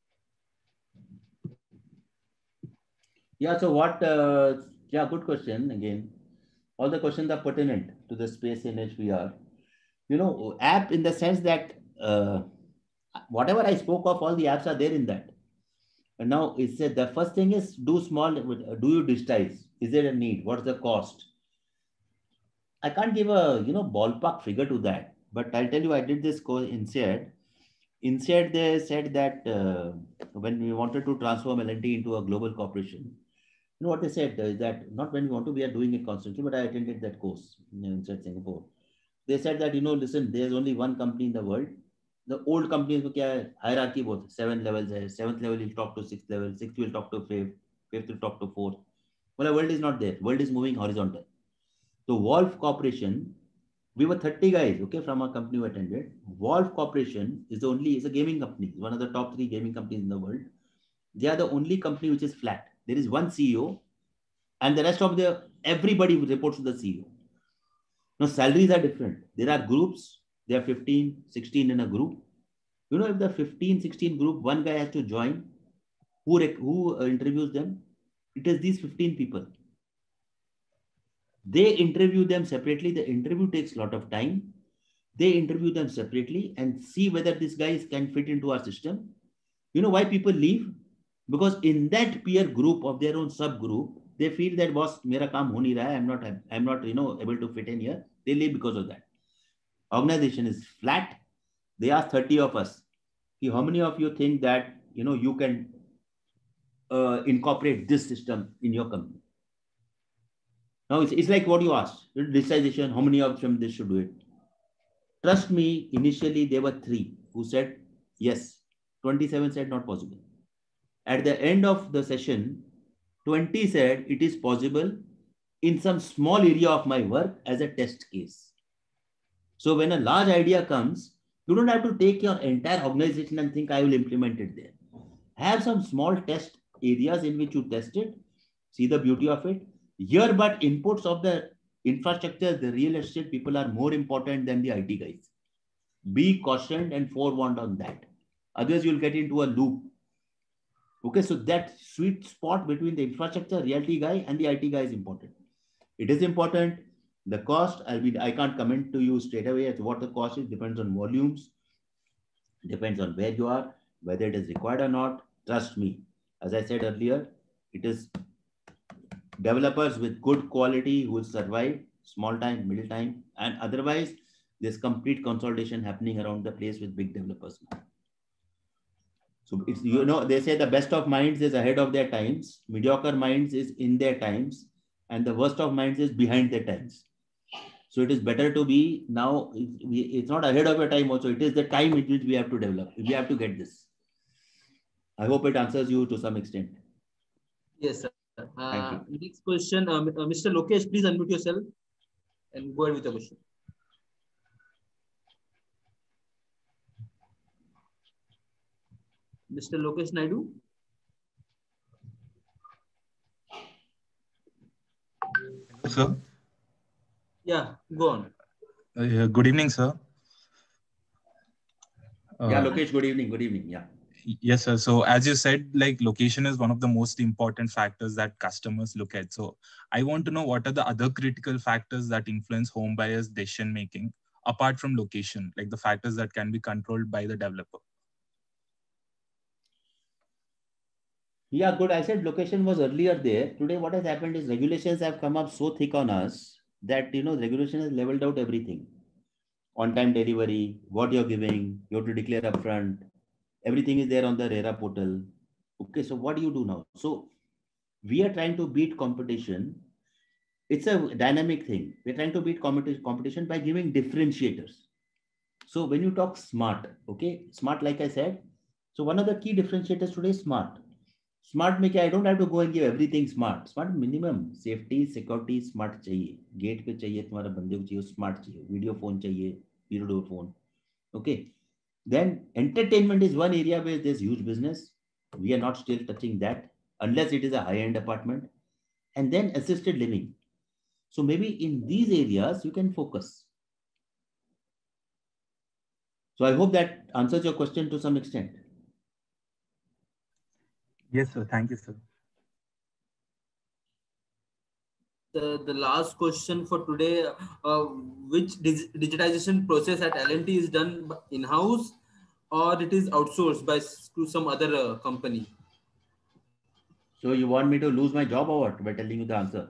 Yeah, so what, yeah, good question again. All the questions are pertinent to the space in which we are. You know, app in the sense that whatever I spoke of, all the apps are there in that. And now it's the first thing is do small, do you digitize? Is there a need? What's the cost? I can't give a, you know, ballpark figure to that, but I'll tell you, I did this course in INSEAD. INSEAD, they said that when we wanted to transform L&T into a global corporation, you know what they said is that not when we want to, we are doing it constantly, but I attended that course in INSEAD Singapore. They said that, you know, listen, there's only one company in the world. The old companies, hierarchy, both 7 levels, 7th level will talk to 6th level, 6th will talk to 5th, 5th will talk to 4th. Well, the world is not there. World is moving horizontal. So Wolf Corporation, we were 30 guys, okay, from our company who attended. Wolf Corporation is a gaming company, one of the top 3 gaming companies in the world. They are the only company which is flat. There is one CEO And the rest of everybody reports to the CEO. Now, salaries are different. There are groups. There are 15, 16 in a group. You know, if the 15, 16 group, one guy has to join, who interviews them? It is these 15 people. They interview them separately. The interview takes a lot of time. They interview them separately and see whether these guys can fit into our system. You know why people leave? Because in that peer group of their own subgroup, they feel that boss, mera kaam ho nahi raha hai. I'm not able to fit in here. They leave because of that. Organization is flat. They ask 30 of us. How many of you think that you can incorporate this system in your company? Now it's like what you asked. Digitization, how many of them they should do it? Trust me, initially there were 3 who said yes. 27 said not possible. At the end of the session, 20 said it is possible in some small area of my work as a test case. So when a large idea comes, you don't have to take your entire organization and think I will implement it there. Have some small test areas in which you test it, see the beauty of it. Here, but inputs of the infrastructure, the real estate people are more important than the IT guys. Be cautioned and forewarned on that. Otherwise, you'll get into a loop. Okay, so that sweet spot between the infrastructure, reality guy and the IT guy is important. It is important. The cost, I can't comment to you straight away as what the cost is. Depends on volumes. Depends on where you are, whether it is required or not. Trust me. As I said earlier, it is developers with good quality who will survive small time, middle time, and otherwise there's complete consolidation happening around the place with big developers now. So it's, they say the best of minds is ahead of their times, mediocre minds is in their times, and the worst of minds is behind their times. So it is better to be now, it's not ahead of your time also, it is the time in which we have to develop. We have to get this. I hope it answers you to some extent. Yes, sir. Next question, Mr. Lokesh, please unmute yourself and go ahead with the question. Mr. Lokesh Naidu. Hello, sir. Yeah, go on. Good evening, sir. Yeah, Lokesh, good evening. Good evening. Yeah. Yes, sir. So as you said, like location is one of the most important factors that customers look at. So I want to know what are the other critical factors that influence home buyers' decision making apart from location, like the factors that can be controlled by the developer. Yeah, good. I said location was earlier there. Today, what has happened is regulations have come up so thick on us that, regulation has leveled out everything. On-time delivery, what you're giving, you have to declare upfront. Everything is there on the RERA portal. Okay, so what do you do now? So we are trying to beat competition. It's a dynamic thing. We're trying to beat competition by giving differentiators. So when you talk smart, okay, smart, like I said, so one of the key differentiators today is smart. Smart make I don't have to go and give everything smart. Smart minimum safety, security, smart चाहिए. Gate पे चाहिए तुम्हारा बंदे को चाहिए smart चाहिए. Video phone चाहिए, zero door phone. Okay. Then entertainment is one area where there's huge business. We are not still touching that unless it is a high-end apartment. And then assisted living. So maybe in these areas you can focus. So I hope that answers your question to some extent. Yes, sir. Thank you, sir. The last question for today, which digitization process at L&T is done in-house or it is outsourced to some other company? So you want me to lose my job or what by telling you the answer?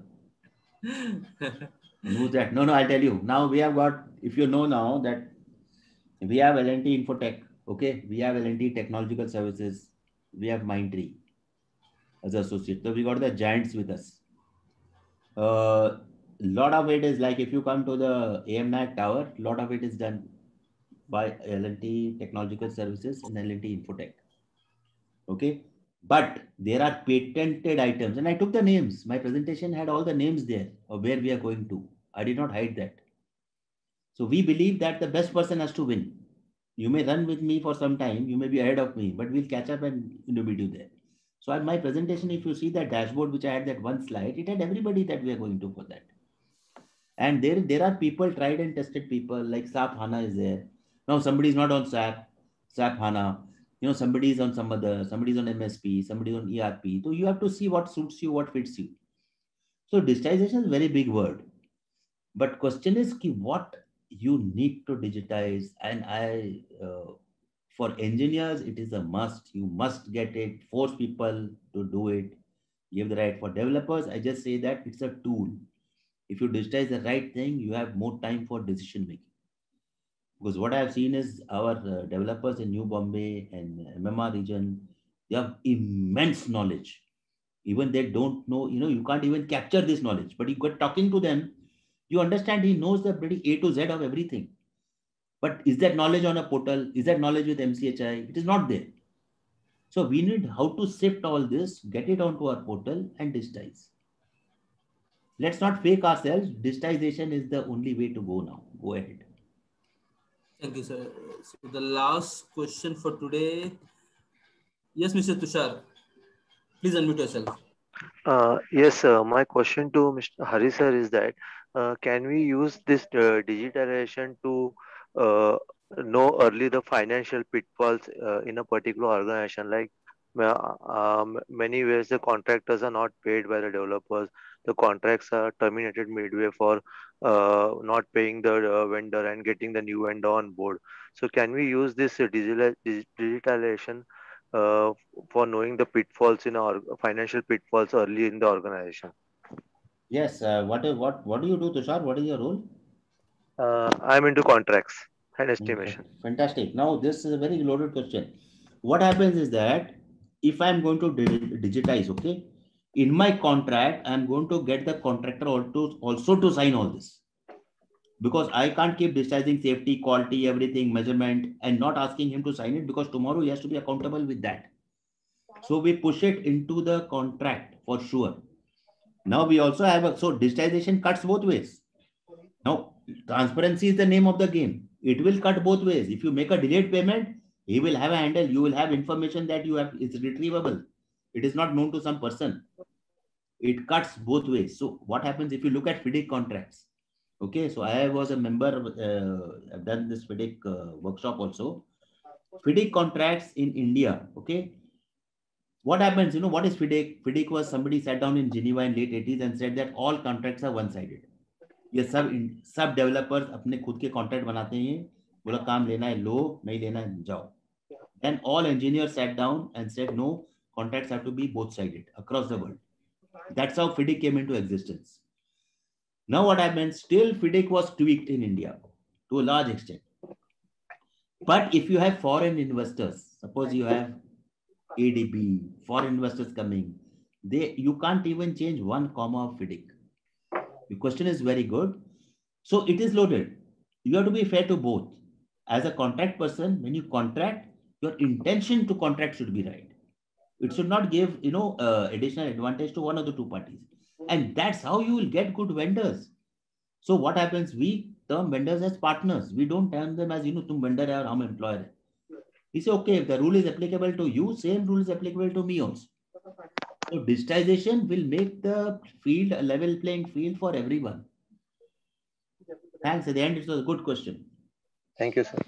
Who's that? No, I'll tell you. Now we have got, if you know now that we have L&T Infotech, okay? We have L&T Technological Services. We have Mindtree as associate. So we got the giants with us. A lot of it is like if you come to the AMNAC tower, a lot of it is done by L&T Technological Services and L&T Infotech. Okay. But there are patented items and I took the names. My presentation had all the names there of where we are going to. I did not hide that. So we believe that the best person has to win. You may run with me for some time. You may be ahead of me, but we'll catch up and meet you there. So at my presentation, if you see that dashboard, which I had that one slide, it had everybody that we are going to for that. And there are people, tried and tested people, like SAP HANA is there. Now somebody is not on SAP HANA. You know, somebody is on some other, somebody is on MSP, somebody on ERP. So you have to see what suits you, what fits you. So digitization is a very big word. But question is what you need to digitize. And for engineers, it is a must. You must get it, force people to do it, give the right. For developers, I just say that it's a tool. If you digitize the right thing, you have more time for decision making. Because what I have seen is our developers in New Bombay and MMR region, they have immense knowledge. Even they don't know, you can't even capture this knowledge. But you got talking to them, you understand he knows the pretty A to Z of everything. But is that knowledge on a portal? Is that knowledge with MCHI? It is not there. So we need how to sift all this, get it onto our portal and digitize. Let's not fake ourselves. Digitization is the only way to go now. Go ahead. Thank you, sir. So the last question for today. Yes, Mr. Tushar. Please unmute yourself. Yes, sir. My question to Mr. Hari sir is that can we use this digitalization to know early the financial pitfalls in a particular organization? Like many ways the contractors are not paid by the developers. The contracts are terminated midway for not paying the vendor and getting the new vendor on board. So can we use this digitalization for knowing the pitfalls in our financial pitfalls early in the organization? Yes. What do you do, Tushar? What is your role? I'm into contracts and estimation. Fantastic. Now, this is a very loaded question. What happens is that if I'm going to digitize, okay, in my contract, I'm going to get the contractor also to sign all this. Because I can't keep digitizing safety, quality, everything, measurement, and not asking him to sign it, because tomorrow he has to be accountable with that. So we push it into the contract for sure. Now we also have so digitization cuts both ways. Now, transparency is the name of the game. It will cut both ways. If you make a delayed payment, he will have a handle. You will have information that you have, it's retrievable. It is not known to some person. It cuts both ways. So what happens if you look at FIDIC contracts? Okay, so I was a member, I've done this FIDIC workshop also. FIDIC contracts in India, okay? What happens, what is FIDIC? FIDIC was somebody sat down in Geneva in late 80s and said that all contracts are one-sided. ये सब developers अपने खुद के contract बनाते हैं, बोला काम लेना है लो, नहीं लेना है जाओ. Then all engineers sat down and said no, contracts have to be both sided across the world. That's how FIDIC came into existence. Now what happens? Still FIDIC was tweaked in India to a large extent. But if you have foreign investors, suppose you have ADB, foreign investors coming, you can't even change one comma of FIDIC. The question is very good. So it is loaded. You have to be fair to both. As a contract person, when you contract, your intention to contract should be right. It should not give, additional advantage to one of the two parties. And that's how you will get good vendors. So what happens? We term vendors as partners. We don't term them as, tum vendor hai aur hum employer hai. We say, okay, if the rule is applicable to you, same rule is applicable to me also. So digitization will make the field a level playing field for everyone. Thanks. At the end, it was a good question. Thank you, sir.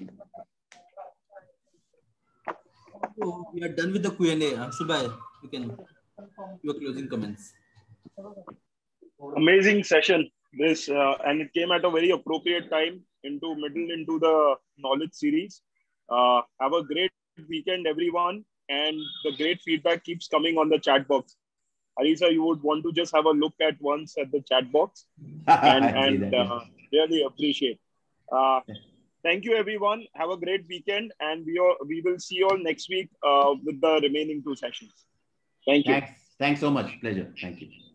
So we are done with the Q&A. Shubhai, you can your closing comments. Amazing session. This and it came at a very appropriate time into the knowledge series. Have a great weekend, everyone. And the great feedback keeps coming on the chat box. Arisa, you would want to just have a look at once at the chat box and really appreciate. Thank you, everyone. Have a great weekend, and we will see you all next week with the remaining two sessions. Thank you. Thanks so much. Pleasure. Thank you.